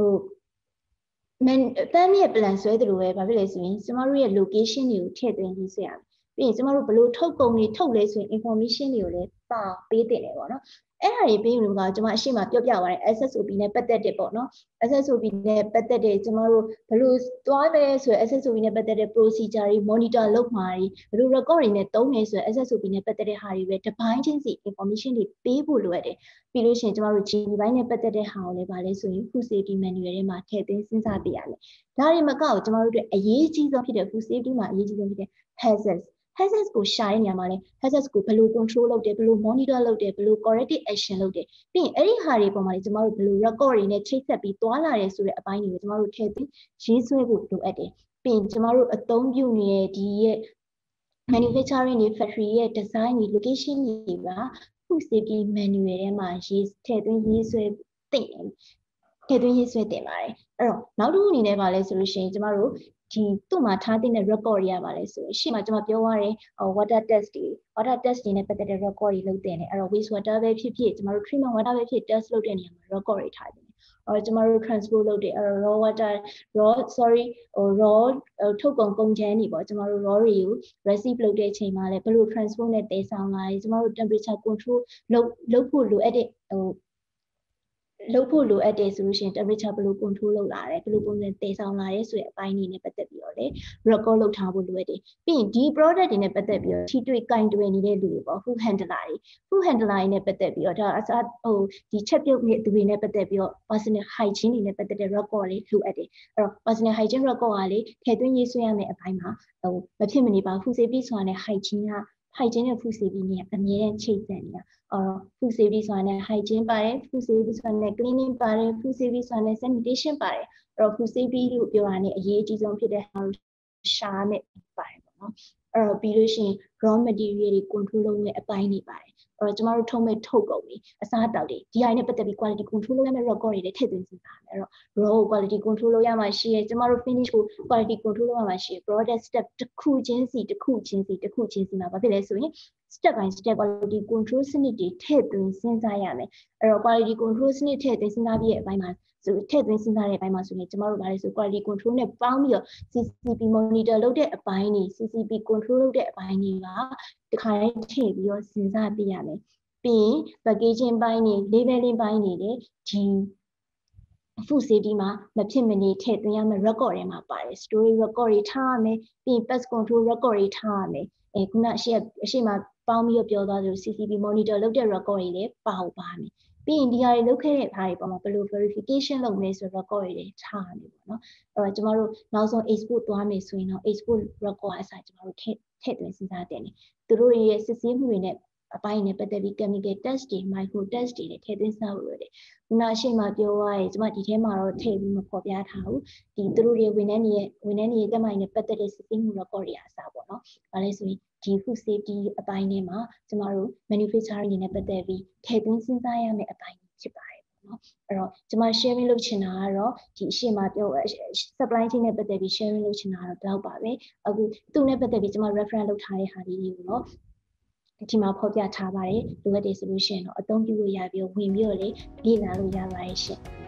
[SPEAKER 1] firm ရဲ့ plan ဆွဲတယ်လို့ပဲဘာဖြစ်လဲဆိုရင်ကျမတို့ရဲ့ location တွေကိုထည့်သွင်းရေးဆွဲရမယ်ပြီးရင်ကျမတို့ဘယ်လိုထုတ်ကုန်တွေထုတ်လဲဆိုရင် information တွေကိုလည်းပါပေးတင်တယ်ပေါ့နော်အဲ့ဒါတွေပြီးရင်ကကျွန်မအရှိမပြောပြသွားတယ် SSOP နဲ့ပတ်သက်တဲ့ပေါ့နော် SSOP နဲ့ပတ်သက်တဲ့ကျွန်တော်တို့ဘယ်လိုသွားလဲဆိုရင် SSOP နဲ့ပတ်သက်တဲ့ procedure တွေ monitor လုပ်မှာတွေဘယ်လို record တွေနဲ့သုံးလဲဆိုရင် SSOP နဲ့ပတ်သက်တဲ့ဟာတွေပဲတစ်ပိုင်းချင်းစီ information တွေပေးဖို့လိုအပ်တယ်ပြီးလို့ရှိရင်ကျွန်တော်တို့ GB ဘိုင်းနဲ့ပတ်သက်တဲ့ဟာကိုလည်းဗာလဲဆိုရင် food safety manual ထဲမှာထည့်သွင်းစဉ်းစားပြရမယ်ဒါတွေမကောက်ကျွန်တော်တို့အတွက်အရေးကြီးဆုံးဖြစ်တဲ့ food safety မှာအရေးကြီးဆုံးဖြစ်တဲ့ hazards ကိုရှာတဲ့နေရာမှာလဲ hazards ကိုဘယ်လို control လုပ်တယ်ဘယ်လို monitor လုပ်တယ်ဘယ်လို corrective action လုပ်တယ်ပြီးရင်အဲ့ဒီဟာတွေပေါ်မှာကျွန်တော်တို့ဘယ်လို record တွေနဲ့ချိတ်ဆက်ပြီးတွာလာရဲဆိုတဲ့အပိုင်းတွေကိုကျွန်တော်တို့ထည့်ပြီးရေးဆွဲဖို့လိုအပ်တယ်ပြီးရင်ကျွန်တော်တို့အသုံးပြုနေတဲ့ဒီရဲ့ manufacturing တွေ factory ရဲ့ design တွေ location တွေက food safety manual ထဲမှာထည့်သွင်းရေးဆွဲတင်ထည့်သွင်းရေးဆွဲတင်ပါတယ်အဲ့တော့နောက်တစ်ခုအနေနဲ့ပါလဲဆိုလို့ရှိရင်ကျွန်တော်တို့ဒီသူ့မှာထားတဲ့ record တွေရပါလဲဆိုရင်ရှေ့မှာကျွန်မပြောရတဲ့ water test တွေနဲ့ပတ်သက်တဲ့ record တွေလုပ်တင်တယ်အဲ့တော့ waste water ပဲဖြစ်ဖြစ်ကျွန်တော်တို့ treatment water ပဲဖြစ် test လုပ်တဲ့နေရာမှာ record တွေထားတယ်ကျွန်တော်တို့ transport လုပ်တယ်အဲ့တော့ raw ထုတ်ကုန်ချမ်းတွေပေါ့ကျွန်တော်တို့ raw တွေကို receive လုပ်တဲ့အချိန်မှာလည်းဘယ်လို transport နဲ့တည်ဆောင်လာတယ်ကျွန်တော်တို့ temperature control လုပ်ဖို့လိုအပ်တဲ့လုပ်ဖို့လိုအပ်တယ်ဆိုလို့ရှိရင် temperature ဘယ်လို control လုပ်လာတယ်ဘယ်လိုပုံစံတည်ဆောင်လာတယ်ဆိုတဲ့အပိုင်းတွေနဲ့ပတ်သက်ပြီးတော့လေ record လုပ်ထားဖို့လိုအပ်တယ်ပြီးရင်ဒီ product တွေနဲ့ပတ်သက်ပြီးတော့ထိတွေ့ကင်တွယ်နေတဲ့လူတွေပေါ့ food handler တွေနဲ့ပတ်သက်ပြီးတော့ဒါဒီချက်ပြုတ်တဲ့သူတွေနဲ့ပတ်သက်ပြီးတော့ personal hygiene တွေနဲ့ပတ်သက်တဲ့ record တွေလိုအပ်တယ်အဲ့တော့ personal hygiene record ကလေထည့်သွင်းရေးဆွဲရမယ့်အပိုင်းမှာမဖြစ်မနေပါ food safety ဆိုတာနဲ့ hygiene နဲ့ food safety နဲ့အမြဲတမ်းချိတ်ဆက်နေတာfood safety ဆိုတာနဲ့ hygiene ပါတယ် food safety ဆိုတာနဲ့ cleaning ပါတယ် food safety ဆိုတာနဲ့ sanitation ပါတယ်အဲ့တော့ food safety လို့ပြောတာနဲ့အရေးအကြီးဆုံးဖြစ်တဲ့ဟာရှာနဲ့ပါတယ်ပေါ့နော်အဲ့တော့ပြီးလို့ရှိရင် raw material တွေ control လုပ်မယ့်အပိုင်းတွေပါတယ်အဲ့တော့ကျမတို့ထုတ်မဲ့ထုတ်ကုန်တွေအစားအသောက်တွေဒီဟာနဲ့ပတ်သက်ပြီး quality control လုပ်ရမယ့် record တွေလည်းထည့်သွင်းစဉ်းစားရမယ်အဲ့တော့ raw quality control လုပ်ရမှာရှိရဲကျမတို့ finish ကို quality control လုပ်ရမှာရှိရဲ product step တစ်ခုချင်းစီမှာဘာဖြစ်လဲဆိုရင် step by step quality control စနစ်တွေထည့်သွင်းစဉ်းစားရမယ်အဲ့တော့ quality control စနစ်ထည့်သွင်းစဉ်းစားပြီးတဲ့အပိုင်းမှာဆိုထည့်သွင်းစဉ်းစားတဲ့အပိုင်းမှာဆိုရင်ကျမတို့ဗါလဲဆို quality control နဲ့ပေါင်းပြီးတော့ CCP monitor လုပ်တဲ့အပိုင်းတွေ CCP control လုပ်တဲ့အပိုင်းတွေကတခါတည်းထည့်ပြီးတော့စဉ်းစားပြရမယ်ပြီးရင် packaging ပိုင်းတွေ labeling ပိုင်းတွေလည်းဒီ food safety မှာမဖြစ်မနေထည့်သွင်းရမယ့် record တွေမှာပါတယ် story record တွေထားရမယ်ပြီးရင် pest control record တွေထားရမယ်ခုနအရှိမပေါင်းပြီးတော့ပြောသွားသလို CCP monitor လုပ်တဲ့ record တွေလည်းပါမယ်ပြီးရင်ဒီဟာတွေလုပ်ခဲ့တဲ့အားတွေပေါ်မှာဘယ်လို verification လုပ်မလဲဆိုတော့ record တွေလည်းထားရမယ်ပေါ့နော်အဲ့တော့ကျမတို့နောက်ဆုံး export သွားမယ်ဆိုရင်တော့ export record အစားကျမတို့ထည့်သွင်းစဉ်းစားတင်တယ်သူတို့ရဲ့စစ်ဆေးမှုတွေနဲ့အပိုင်းနဲ့ပတ်သက်ပြီး chemical test တွေ micro test တွေနဲ့ထည့်သွင်းစားဖို့ရတယ်ခုနအရှိမပြောရရင်ကျမဒီထဲမှာတော့ထည့်ပြီးမဖော်ပြထားဘူးဒီသူတို့တွေဝန်ထမ်းတွေရဲ့တက်မိုင်းနဲ့ပတ်သက်တဲ့စစ်ဆေးမှု record တွေအစားပေါ့နော်ဒါလည်းဆိုရင်ဒီ food safety အပိုင်းထဲမှာကျမတို့ manufacturing တွေနဲ့ပတ်သက်ပြီးထည့်သွင်းစဉ်းစားရမယ့်အပိုင်းဖြစ်ပါတယ်နော်အဲ့တော့ကျမ sharing လုပ်ချင်တာကတော့ဒီအရှိမပြော supply chain နဲ့ပတ်သက်ပြီး sharing လုပ်ချင်တာတော့ဘယ်လောက်ပါပဲအခုသူ့နဲ့ပတ်သက်ပြီးကျမ reference လုပ်ထားတဲ့ဟာလေးတွေကိုတော့ဒီမှာဖော်ပြထားပါတယ်လိုအပ်တယ်ဆိုလို့ရှိရင်တော့အသုံးပြုလို့ရပြီးဝင်ပြီးတော့လေလာလို့ရပါတယ်ရှင်